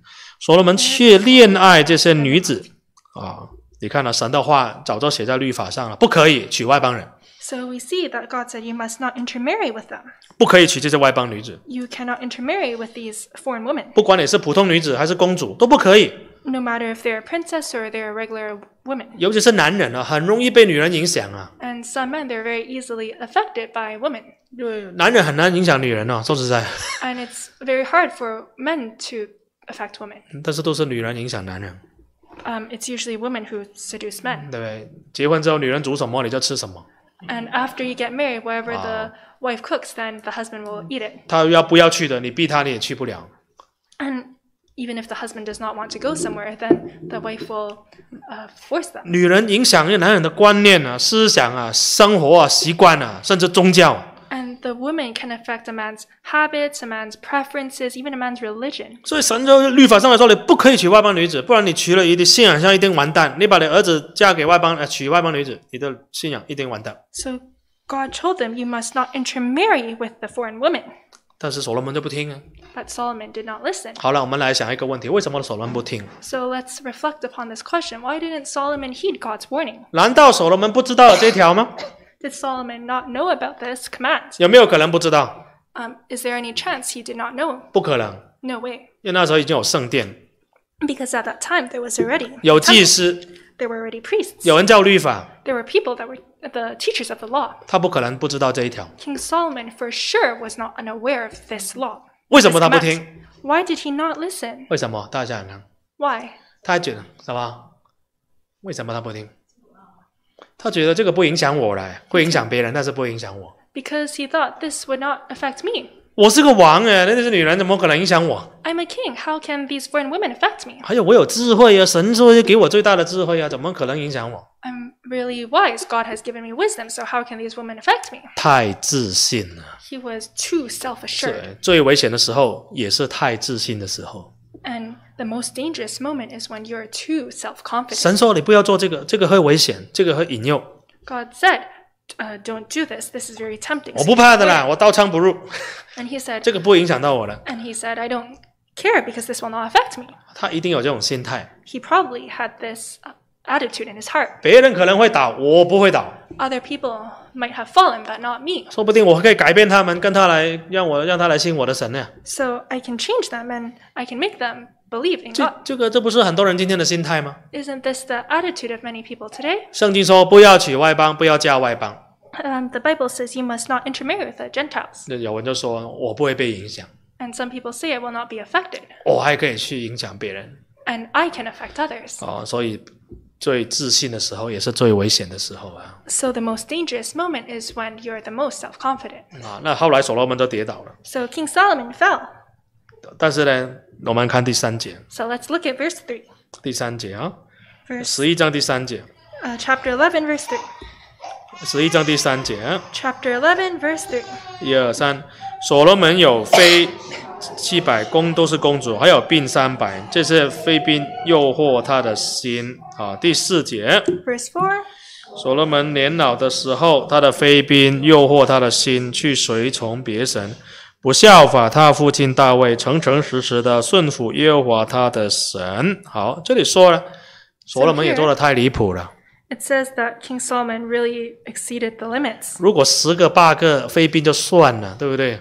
所罗门却恋爱这些女子啊！你看了、啊、神的话早就写在律法上了，不可以娶外邦人。 So we see that God said you must not intermarry with them. 不可以娶这些外邦女子。 You cannot intermarry with these foreign women. 不管你是普通女子还是公主，都不可以。 No matter if they're a princess or they're regular women. 尤其是男人啊，很容易被女人影响啊。 And some men, they're very easily affected by women. 因为男人很难影响女人啊，说实在。 And it's very hard for men to affect women. 但是都是女人影响男人。 Um, it's usually women who seduce men. 对不对？结婚之后，女人煮什么你就吃什么。 And after you get married, whatever the wife cooks, then the husband will eat it. 他要不要去的，你逼他你也去不了。 And even if the husband does not want to go somewhere, then the wife will uh, force them. 女人影响男人的观念啊、思想啊、生活啊、习惯啊，甚至宗教。 And the woman can affect a man's habits, a man's preferences, even a man's religion. 所以神就律法上来说，你不可以娶外邦女子，不然你娶了一定信仰上一定完蛋。你把你儿子嫁给外邦呃娶外邦女子，你的信仰一定完蛋。 So God told them you must not intermarry with the foreign women. 但是所罗门就不听啊。 But Solomon did not listen. 好了，我们来想一个问题：为什么所罗门不听？ So let's reflect upon this question. Why didn't Solomon heed God's warning? 难道所罗门不知道这条吗？ Did Solomon not know about this command? 有没有可能不知道？ Um, is there any chance he did not know? 不可能， No way. 因为那时候已经有圣殿， Because at that time there was already 有祭司， there were already priests. 有人教律法， There were people that were the teachers of the law. 他不可能不知道这一条。 King Solomon for sure was not unaware of this law. 为什么他不听？ Why did he not listen? 为什么？大家想想看， Why? 他还觉得什么？为什么他不听？他觉得这个不影响我来，会影响别人，但是不会影响我。 Because he thought this would not affect me. 我是个王哎，那些女人怎么可能影响我？ I'm a king. How can these foreign women affect me? 还有我有智慧啊，神说给我最大的智慧啊，怎么可能影响我？ I'm really wise. God has given me wisdom. So how can these women affect me? 太自信了。 He was too self-assured. 对，最危险的时候也是太自信的时候。 And the most dangerous moment is when you're too self-confident. 神说你不要做这个，这个会危险，这个会引诱。 God said, uh, don't do this. This is very tempting. 我不怕的啦，我刀枪不入。 And he said, 这个不会影响到我的。 and he said, I don't care because this will not affect me. 他一定有这种心态。 He probably had this uh, attitude in his heart. 别人可能会倒，我不会倒。 Other people might have fallen, but not me. 说不定我可以改变他们，跟他来，让我让他来信我的神呢。 So I can change them and I can make them believe in 这 God. 这个这不是很多人今天的心态吗？ Isn't this the attitude of many people today? 圣经说不要娶外邦，不要嫁外邦。 Um, the Bible says you must not intermarry with the Gentiles. 那有人就说我不会被影响， And some people say it will not be affected. 我还可以去影响别人 And I can affect others. 哦。所以最自信的时候也是最危险的时候啊。 So the most dangerous moment is when you're the most self-confident. 啊，那后来所罗门就跌倒了。 So King Solomon fell. 但是呢，我们看第三节， So let's look at verse three. 第三节啊， Verse 十一章第三节， uh, chapter eleven, verse three. 十一章第三节啊， Chapter eleven, verse three. 一二三，所罗门有妃七百，公都是公主，还有兵三百，这些妃嫔诱惑他的心啊。第四节， Verse four. 所罗门年老的时候，他的妃嫔诱惑他的心，去随从别神，不效法他父亲大卫，诚诚实实的顺服耶和华他的神。好，这里说了，所罗门也做得太离谱了。 It says that King Solomon really exceeded the limits. 如果十个八个妃嫔就算了，对不对？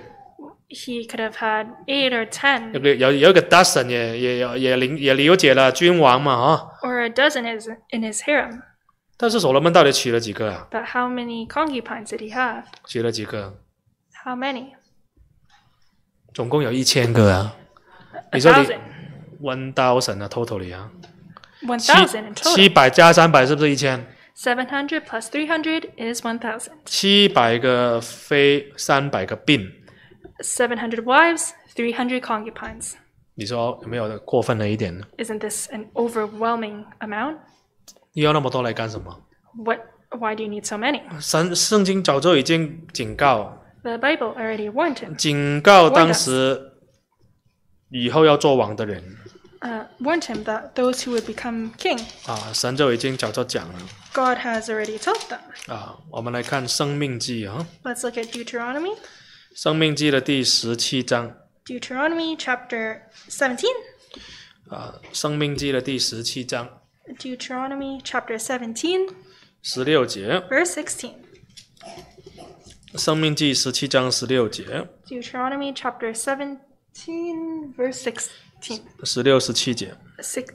He could have had eight or 有 ten 个有有一个 dozen 也也也也理也了解了君王嘛啊， or a dozen is in his harem. 但是所罗门到底娶了几个啊？ But how many concubines did he have? 娶了几个？ How many? 总共有一千个啊！ A 你说你 thousand. one thousand 啊 ，totally 啊， One 七 thousand in 七 total. 百加三百是不是一千？ Seven hundred plus three hundred is one thousand. 七百个妃，三百个嫔， Seven hundred wives, three hundred concubines. 你说有没有过分了一点呢？ Isn't this an overwhelming amount? 你要那么多来干什么？ What? Why do you need so many? 神圣经早就已经警告， The Bible already warned him. 警告当时以后要做王的人 Uh, warned him that those who would become king, 啊，神就已经早就讲了 God has already told them. 啊。我们来看《生命记》啊， Let's look at Deuteronomy. 《生命记》的第十七章， Deuteronomy chapter seventeen. 啊，《生命记》的第十七章 Deuteronomy chapter seventeen, 十六节， verse sixteen. 《生命记》十七章十六节， Deuteronomy chapter seventeen, verse sixteen. 十六、十七节。 Six,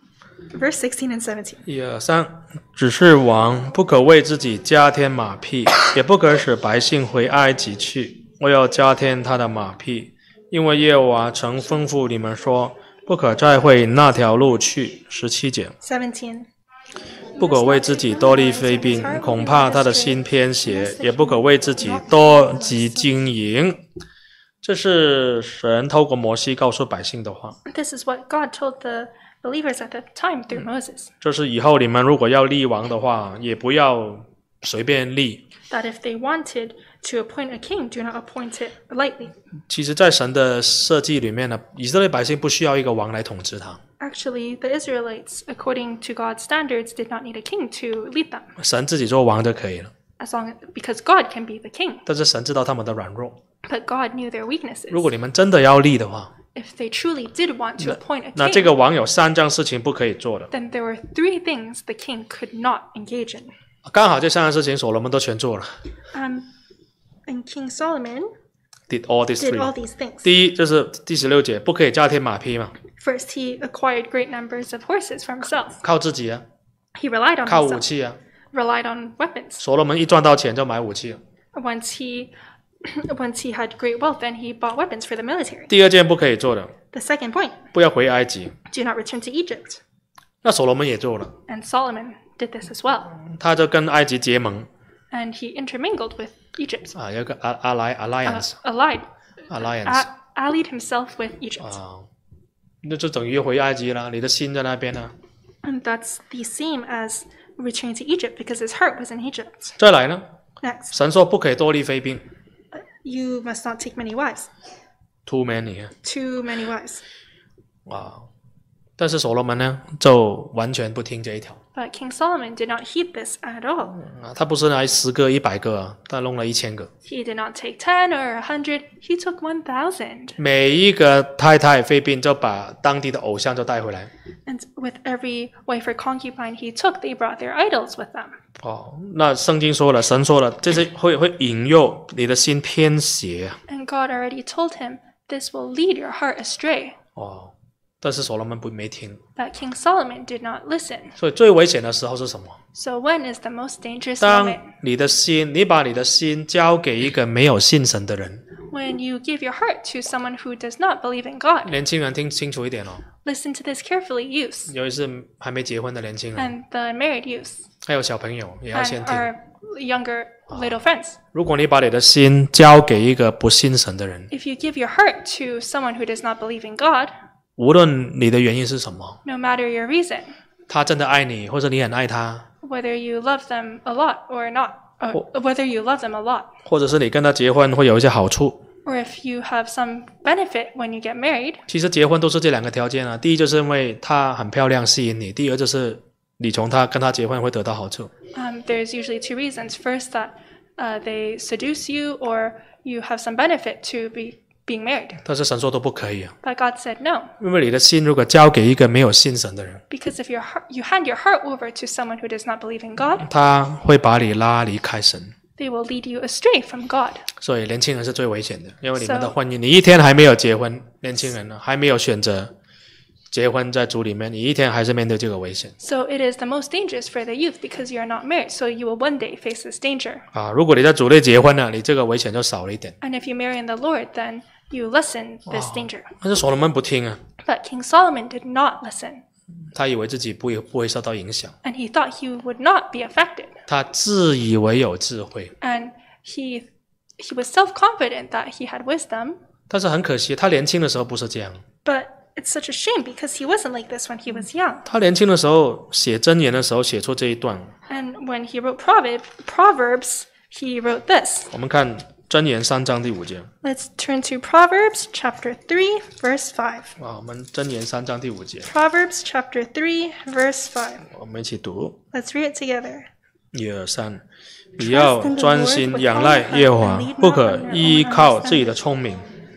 verse sixteen and seventeen. 一二三，只是王不可为自己加添马匹，也不可使百姓回埃及去。我要加添他的马匹，因为耶和华曾吩咐你们说，不可再回那条路去。十七节， seventeen. 不可为自己多立妃嫔，恐怕他的心偏邪，也不可为自己多积金银。这是神透过摩西告诉百姓的话。 This is what God told the believers at the time through Moses. 就是以后你们如果要立王的话，也不要随便立。 That if they wanted to appoint a king, do not appoint it lightly. 其实在神的设计里面呢，以色列百姓不需要一个王来统治他， Actually, the Israelites, according to God's standards, did not need a king to lead them, 神自己做王就可以了。 as long because God can be the king. 但是神知道他们的软弱， But God knew their weaknesses. 如果你们真的要立的话， If they truly did want to appoint a 那这 king, 个王有三件事情不可以做的。 then there were three things the king could not engage in. 刚好这三件事情所罗门都全做了 Um, and King Solomon ，did all these did all three。 these things. 第一就是第十六节，不可以加添马匹嘛， First, he acquired great numbers of horses for himself. 靠自己啊， He relied on 靠武 himself, 器啊。 relied on weapons. 所罗门一赚到钱就买武器了。 Once he, once he had great wealth, then he bought weapons for the military. 第二件不可以做的， The second point, 不要回埃及。 do not return to Egypt. 那所罗门也做了， And Solomon did this as well. 他就跟埃及结盟 And he intermingled with Egypt, 啊，有个 ally uh, alliance allied, alliance a- allied himself with Egypt. 啊，那就等于回埃及了，你的心在那边呢。 And that's the same as returning to Egypt because his heart was in Egypt. 再来呢， Next, 神说不可以多立妃嫔 you must not take many wives, ，too many 啊 too many wives. 啊。但是所罗门呢，就完全不听这一条 But King Solomon did not heed this at all. 啊，他不是来十个、一百个啊，他弄了一千个。 He did not take ten or a hundred, he took one thousand. 每一个太太妃嫔就把当地的偶像就带回来。 And with every wife or concubine he took, they brought their idols with them. 哦，那圣经说了，神说了，这些会会引诱你的心偏邪啊。 And God already told him, this will lead your heart astray. 哦，但是所罗门不没听， But King Solomon did not listen. 所以最危险的时候是什么？ So when is the most dangerous 当 moment? 你的心，你把你的心交给一个没有信神的人。 When you give your heart to someone who does not believe in God. 年轻人听清楚一点哦， Listen to this carefully, youth, 尤其是还没结婚的年轻人， and the married youth, 还有小朋友也要 and 先听。 our younger little friends. 如果你把你的心交给一个不信神的人， If you give your heart to someone who does not believe in God, 无论你的原因是什么， no matter your reason, 他真的爱你，或者你很爱他， whether you love them a lot or not, or Oh. whether you love them a lot, 或者是你跟他结婚会有一些好处。 or if you have some benefit when you get married, 其实结婚都是这两个条件啊，第一就是因为她很漂亮吸引你，第二就是你从她跟她结婚会得到好处。 um, there's usually two reasons. First, that uh, they seduce you, or you have some benefit to be being married. 但是神说都不可以啊， But God said no, 因为你的心如果交给一个没有信神的人， because if your heart, you hand your heart over to someone who does not believe in God, 他会把你拉离开神。 they will lead you astray from God. 所以年轻人是最危险的，因为你们的 So- 婚姻，你一天还没有结婚，年轻人呢还没有选择结婚在主里面，你一天还是面对这个危险 So it is the most dangerous for the youth because you are not married, so you will one day face this danger. 啊。如果你在主内结婚了，你这个危险就少了一点。 And if you marry in the Lord, then you lessen this danger. 但是所罗门不听啊， But King Solomon did not listen, 他以为自己不会不会受到影响， and he thought he would not be affected. 他自以为有智慧。 And he he was self-confident that he had wisdom, 但是很可惜，他年轻的时候不是这样。 but it's such a shame because he wasn't like this when he was young. 他年轻的时候写箴言的时候写出这一段。 And when he wrote Proverb, Proverbs, he wrote this. 我们看箴言三章第五节 Let's turn to Proverbs chapter three, verse five. 啊，我们箴言三章第五节， Proverbs chapter three, verse five. 我们一起读。 Let's read it together. 一二三，你要专心仰赖耶和华，不可依靠自己的聪明，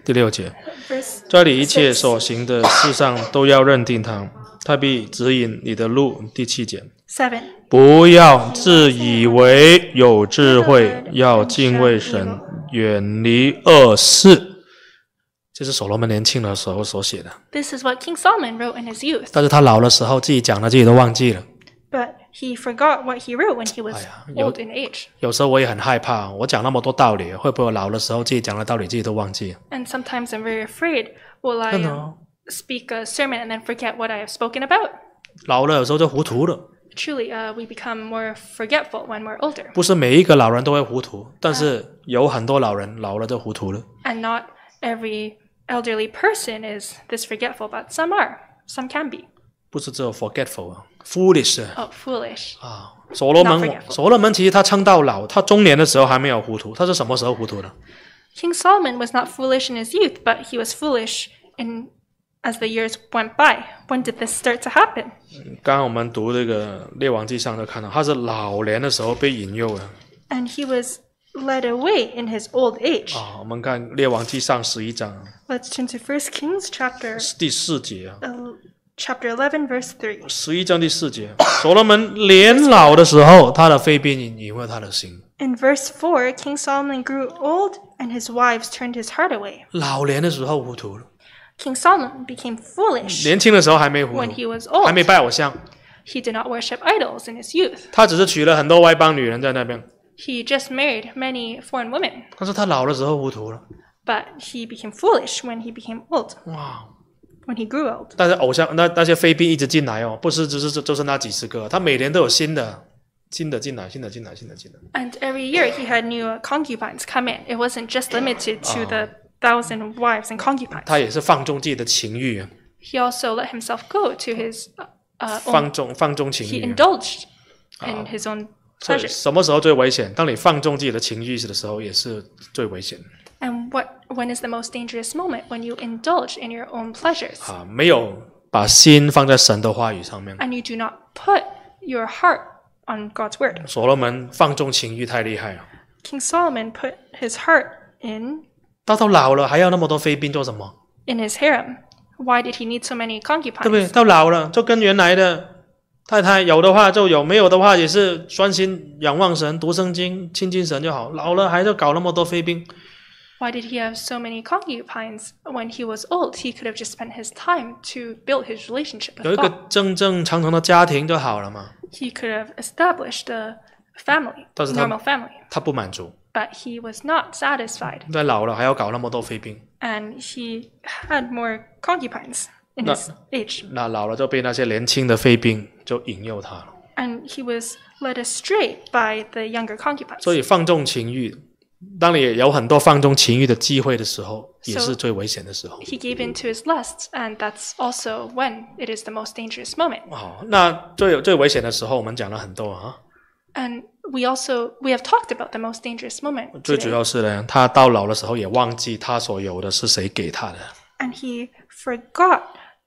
第六节， Verse 在你一切 six. 所行的事上都要认定他，他必指引你的路。第七节， seven. 不要自以为有智慧，要敬畏神，远离恶事。这是所罗门年轻的时候所写的， This is what King Solomon wrote in his youth, 但是他老的时候自己讲的自己都忘记了。 but he forgot what he wrote when he was 哎呀，有- old in age. 有时候我也很害怕，我讲那么多道理，会不会我老的时候自己讲的道理自己都忘记了？ And sometimes I'm very afraid, will I 真的 um, 哦， speak a sermon and then forget what I have spoken about? 老了有时候就糊涂了。 Truly, uh, we become more forgetful when we're older. 不是每一个老人都会糊涂，但是有很多老人老了就糊涂了。 And not every elderly person is this forgetful, but some are. Some can be. 不是只有 forgetful 啊 ，foolish 啊。 Oh, foolish. 啊，所罗 Not 门， forgetful. 所罗门其实他撑到老，他中年的时候还没有糊涂，他是什么时候糊涂的？ King Solomon was not foolish in his youth, but he was foolish in as the years went by. When did this start to happen? 刚刚我们读这个列王记上就看到，他是老年的时候被引诱的。 And he was led away in his old age. 啊，我们看列王记上十一章 Let's turn to First Kings chapter 第四节啊， uh, chapter eleven, verse three. 十一章第四节，所罗门年老的时候，他的妃嫔引引诱他的心。 In verse four, King Solomon grew old, and his wives turned his heart away. 老年的时候糊涂了， King Solomon became foolish 年轻的时候还没糊 when 涂， he was 还 old. 没拜偶像， He did not worship idols in his youth. 他只是娶了很多外邦女人在那边。 He just married many foreign women, 但是他老的时候糊涂了， but he became foolish when he became old, 哇！ when he grew old. 但是偶像那那些妃嫔一直进来哦，不是只是就是那几十个，他每年都有新的新的进来，新的进来，新的进来。 And every year he had new uh, concubines come in. It wasn't just limited to the thousand wives and concubines. 他也是放纵自己的情欲啊， He also let himself go to his uh, uh, own, 放纵放纵情 he 欲啊。 indulged in his own 所以 pleasures. 什么时候最危险？当你放纵自己的情欲的时候，也是最危险的 And what when is the most dangerous moment? When you indulge in your own pleasures 啊！没有把心放在神的话语上面。 and you do not put your heart on God's word. 所罗门放纵情欲太厉害了， King Solomon put his heart in 到到老了还要那么多妃嫔做什么？ in his harem. Why did he need so many 对不对？ concubines? 到老了就跟原来的太太有的话就有，没有的话也是专心仰望神、读圣经、亲近神就好。老了还要搞那么多妃嫔， Why did he have so many concubines? When he was old, he could have just spent his time to build his relationship 有一 with 个 God. 正正常常的家庭就好了嘛。 He could have established a family, 但是他- normal family. 他不满足， But he was not satisfied, 在老了还要搞那么多妃嫔， and he had more concubines in No. his age. 那老了就被那些年轻的妃嫔就引诱他了。 And he was led astray by the younger concubines. 所以放纵情欲，当你有很多放纵情欲的机会的时候，也 So- 是最危险的时候。 He gave in to his lusts, and that's also when it is the most dangerous moment. 好，那最最危险的时候，我们讲了很多啊。 And we also we have talked about the most dangerous moment 最主 today. 要是呢，他到老的时候也忘记他所有的是谁给他的， And he forgot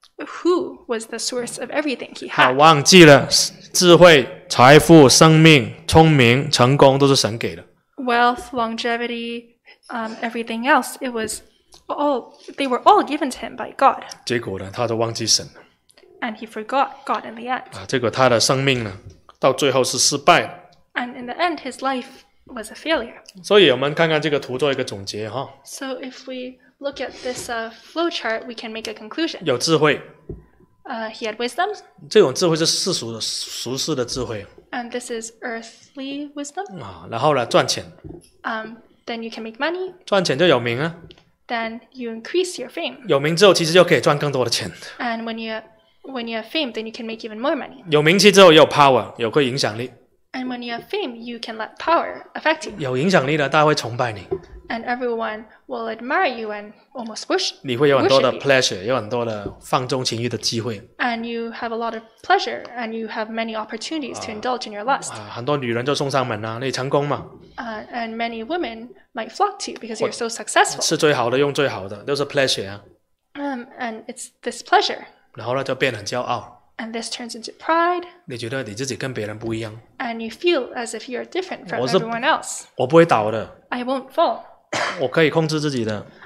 who was the source of everything he 他 had. 忘记了智慧、财富、生命、聪明、成功都是神给的。 Wealth, longevity, um, everything else. It was all they were all given to him by God. 结果呢，他都忘记神了 And he forgot God in the end. 啊！结果他的生命呢，到最后是失败的。 And in the end, his life was a failure. 所以我们看看这个图做一个总结哈。 So if we look at this uh, flow chart, we can make a conclusion. 有智慧， Uh, he had wisdom, 这种智慧是世俗的、俗世的智慧 and this is earthly wisdom. 啊。然后呢，赚钱， Um, then you can make money. 赚钱就有名啊。 Then you increase your fame. 有名之后，其实就可以赚更多的钱。 And when you when you have fame, then you can make even more money. 有名气之后，也有 power， 有个影响力。 And when you have fame, you can let power affect you. 有影响力的，大家会崇拜你， And everyone will admire you and almost worship, 你会有很多的 worship you. pleasure， 有很多的放纵情欲的机会 And you have a lot of pleasure, and you have many opportunities to indulge in your lust. 啊。很多女人就送上门啊，你成功嘛， Uh, and many women might flock to you because you're so successful. 吃最好的，用最好的，都是 pleasure 啊。 Um, and it's this pleasure. 然后呢，就变得很骄傲， And this turns into pride, 你觉得你自己跟别人不一样， and you feel as if you're different from Was it- everyone else. 我不会倒的， I won't fall. 我可以控制自己的，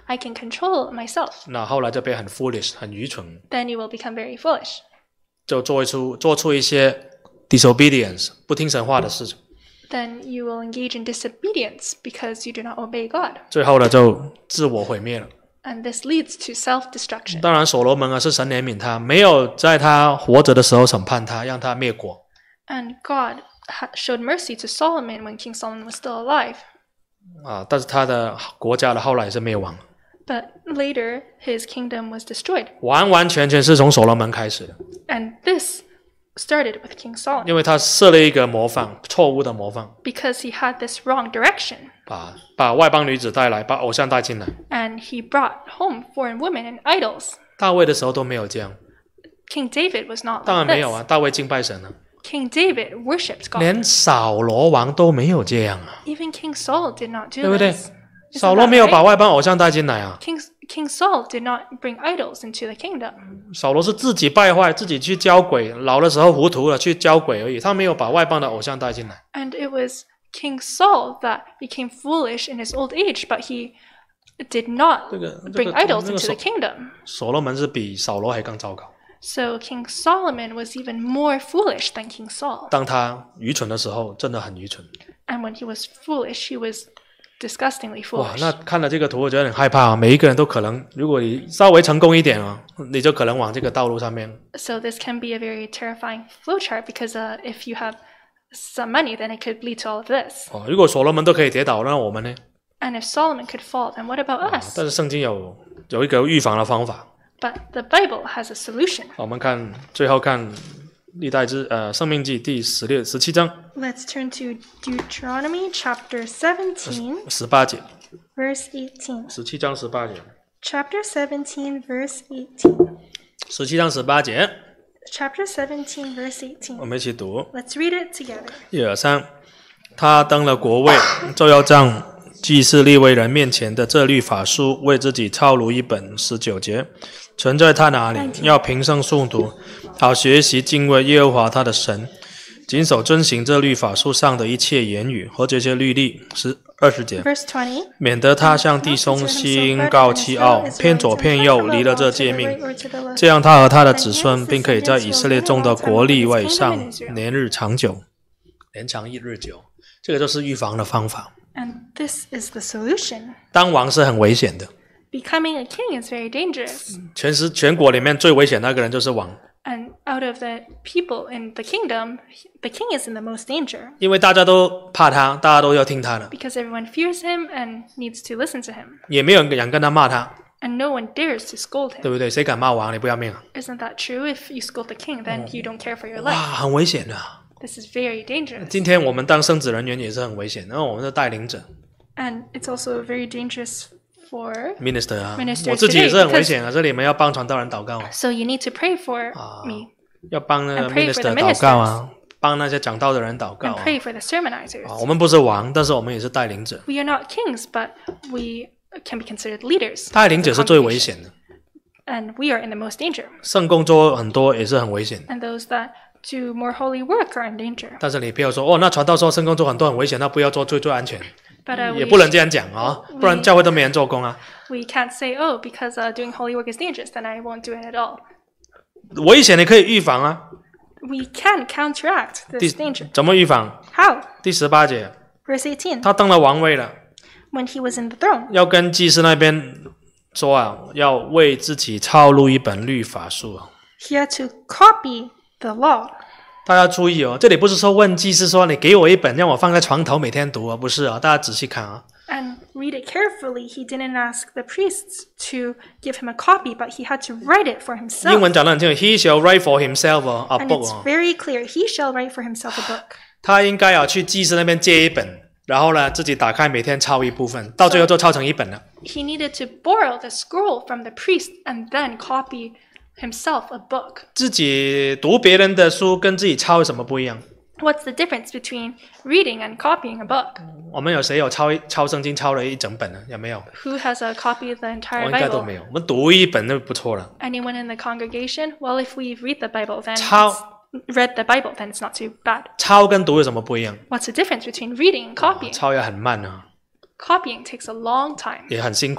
I can control myself. 那后来就变很 foolish， 很愚蠢， Then you will become very foolish. 就做出做出一些 disobedience 不听神话的事情， Then you will engage in disobedience because you do not obey God. 最后呢就自我毁灭了。 And this leads to self-destruction. 当然，所罗门啊是神怜悯他，没有在他活着的时候审判他，让他灭国。 And God ha- showed mercy to Solomon when King Solomon was still alive. 啊，但是他的国家的后来也是灭亡， But later, his kingdom was destroyed. 完完全全是从所罗门开始的， And this started with King Solomon 因为他设了一个模范，错误的模范， because he had this wrong direction. 把把外邦女子带来，把偶像带进来。 And he brought home foreign women and idols. 大卫的时候都没有这样， King David was not 当然 like 没有啊， this. 大卫敬拜神啊， King David worshipped God. 连扫罗王都没有这样啊， Even King Saul did not do 对不对？ this. Isn't 扫罗 that 没有 right? 把外邦偶像带进来啊， King, King Saul did not bring idols into the kingdom. 扫罗是自己败坏，自己去教鬼，老的时候糊涂了去教鬼而已，他没有把外邦的偶像带进来。 And it was King Saul that became foolish in his old age, but he did not 这个这 bring 个 idols 这个 into the 所 kingdom. 所罗门是比扫罗还更糟糕。 So King Solomon was even more foolish than King Saul. 当他愚蠢的时候，真的很愚蠢。 And when he was foolish, he was disgustingly 哇， foolish. 那看了这个图，我觉得很害怕啊！每一个人都可能，如果你稍微成功一点啊，你就可能往这个道路上面。 So this can be a very terrifying flowchart because uh, if you have some money, then it could lead to all of this. 哦，如果所罗门都可以跌倒，那我们呢？ And if Solomon could fall, then what about 啊 us? 但是圣经有有一个预防的方法。 But the Bible has a solution. 我们看最后看历代之呃生命记第十六十七章 Let's turn to Deuteronomy chapter seventeen, 十八节， verse eighteen. 十七章十八节， Chapter seventeen, verse eighteen. 十七章十八节， Chapter seventeen, verse 我 eighteen. 们一起读。 Let's read it together. 一二三，他登了国位，就要将祭司利未人面前的这律法书为自己抄录一本。十九节，存在他那里，要平生诵读，好学习敬畏耶和华他的神，谨守遵行这律法书上的一切言语和这些律例。十二十节， Verse twenty. 免得他向弟兄心高气傲，偏左偏右，离了这诫命，这样他和他的子孙并可以在以色列中的国力位上年日长久，年长一日久。这个就是预防的方法。 And this is the solution. 当王是很危险的， Becoming a king is very dangerous. 全时全国里面最危险的那个人就是王， And out of the people in the kingdom, the king is in the most danger 因为大家都怕他，大家都要听他的， because everyone fears him and needs to listen to him. 也没有人敢跟他骂他， And no one dares to scold him. 对不对？谁敢骂王？你不要命啊！ Isn't that true? If you scold the king, then you don't care for your 哇， life. 很危险的。 This is very dangerous. 今天我们当圣职人员也是很危险，因为我们是带领者 And it's also very dangerous for... minister 啊， Ministers 我自己也是 today, 很危险啊。这里面要帮传道人祷告啊， So you need to pray for Ah. me 要帮那个 And pray for the minister 祷告啊，帮那些讲道的人祷告 and 啊。 pray for the sermonizers. 啊，我们不是王，但是我们也是带领者。 We are not kings, but we can be considered leaders. 带领者是最危险的， And we are in the most danger. 圣工作很多也是很危险的。 And those that do more holy work are in danger. 但是你不要说哦，那传道说圣工作很多很危险，那不要做最最安全， But uh, 也 we, 不能这样讲啊，不然教会都没人做工啊。 we can't say, oh, because uh, doing holy work is dangerous, then I won't do it at all. 危险你可以预防啊， We can counteract 第 this danger. 怎么预防？ How? 第十八节， Verse eighteen. 他登了王位了， When he was in the throne, 要跟祭司那边说啊，要为自己抄录一本律法书啊。 he had to copy the law. 大家注意哦，这里不是说问祭司说你给我一本让我放在床头每天读啊，不是啊，大家仔细看啊。 And read it carefully. He didn't ask the priests to give him a copy, but he had to write it for 英 himself. 文讲得很清楚 ，He shall write for himself 啊 a And book it's 啊， very clear. He shall write for himself a book. 他应该啊去祭司那边借一本，然后呢自己打开每天抄一部分，到最后就抄成一本了。 He needed to borrow the scroll from the priest and then copy himself a book. 自己读别人的书跟自己抄有什么不一样？ What's the difference between reading and copying a book? 我们有谁有抄一抄圣经抄了一整本呢？有没有？ Who has a copy of the 我 entire 应该都 Bible? 没有。我们读一本就不错了。 Anyone in the congregation? Well, if we read the Bible, then 抄 it's- read the Bible, then it's not too bad. 抄跟读有什么不一样？ What's the difference between reading and copying? 抄也很慢啊， Copying takes a long time 也很辛苦啊。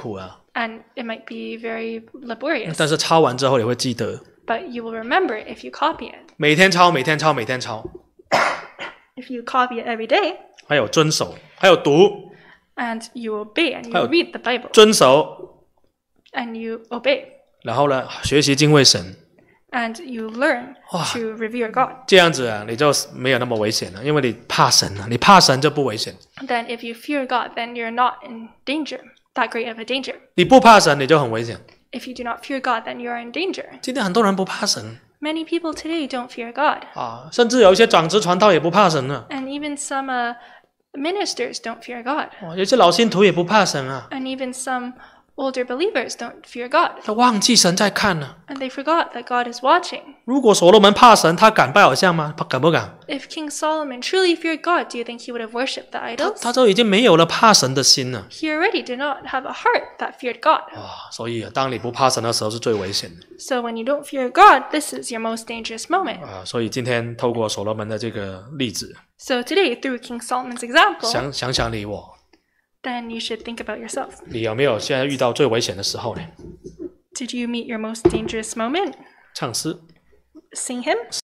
And it might be very laborious, 但是抄完之后你会记得， but you will remember if you copy it. 每天抄，每天抄，每天抄， If you copy it every day, 还有遵守，还有读， and you obey, and you 还有 read the Bible, 遵守， and you obey, 然后呢，学习敬畏神， and you learn Wow. to revere God. 这样子啊，你就没有那么危险了，因为你怕神了，你怕神就不危险。 Then if you fear God, then you're not in danger, that great of a danger. 你不怕神，你就很危险。 If you do not fear God, then you are in danger. 今天很多人不怕神 Many people today don't fear God, 啊，甚至有一些长子传道也不怕神啊， and even some uh, ministers don't fear God, 哦有些老信徒也不怕神啊， and even some older believers don't fear God, 他忘记神在看了。 and they forgot that God is watching. 如果所罗门怕神，他敢拜偶像吗？他敢不敢？ If King Solomon truly feared God, do you think he would have worshipped the 他 idols? 他就已经没有了怕神的心了 He already did not have a heart that feared God. 啊！所以啊当你不怕神的时候是最危险的 So when you don't fear God, this is your most dangerous moment. 啊！所以今天透过所罗门的这个例子， So today, through King Solomon's example, 想想想你我， then you should think about yourself. 你有没有现在遇到最危险的时候呢？ Did you meet your most dangerous moment? 唱诗。 Sing hymns?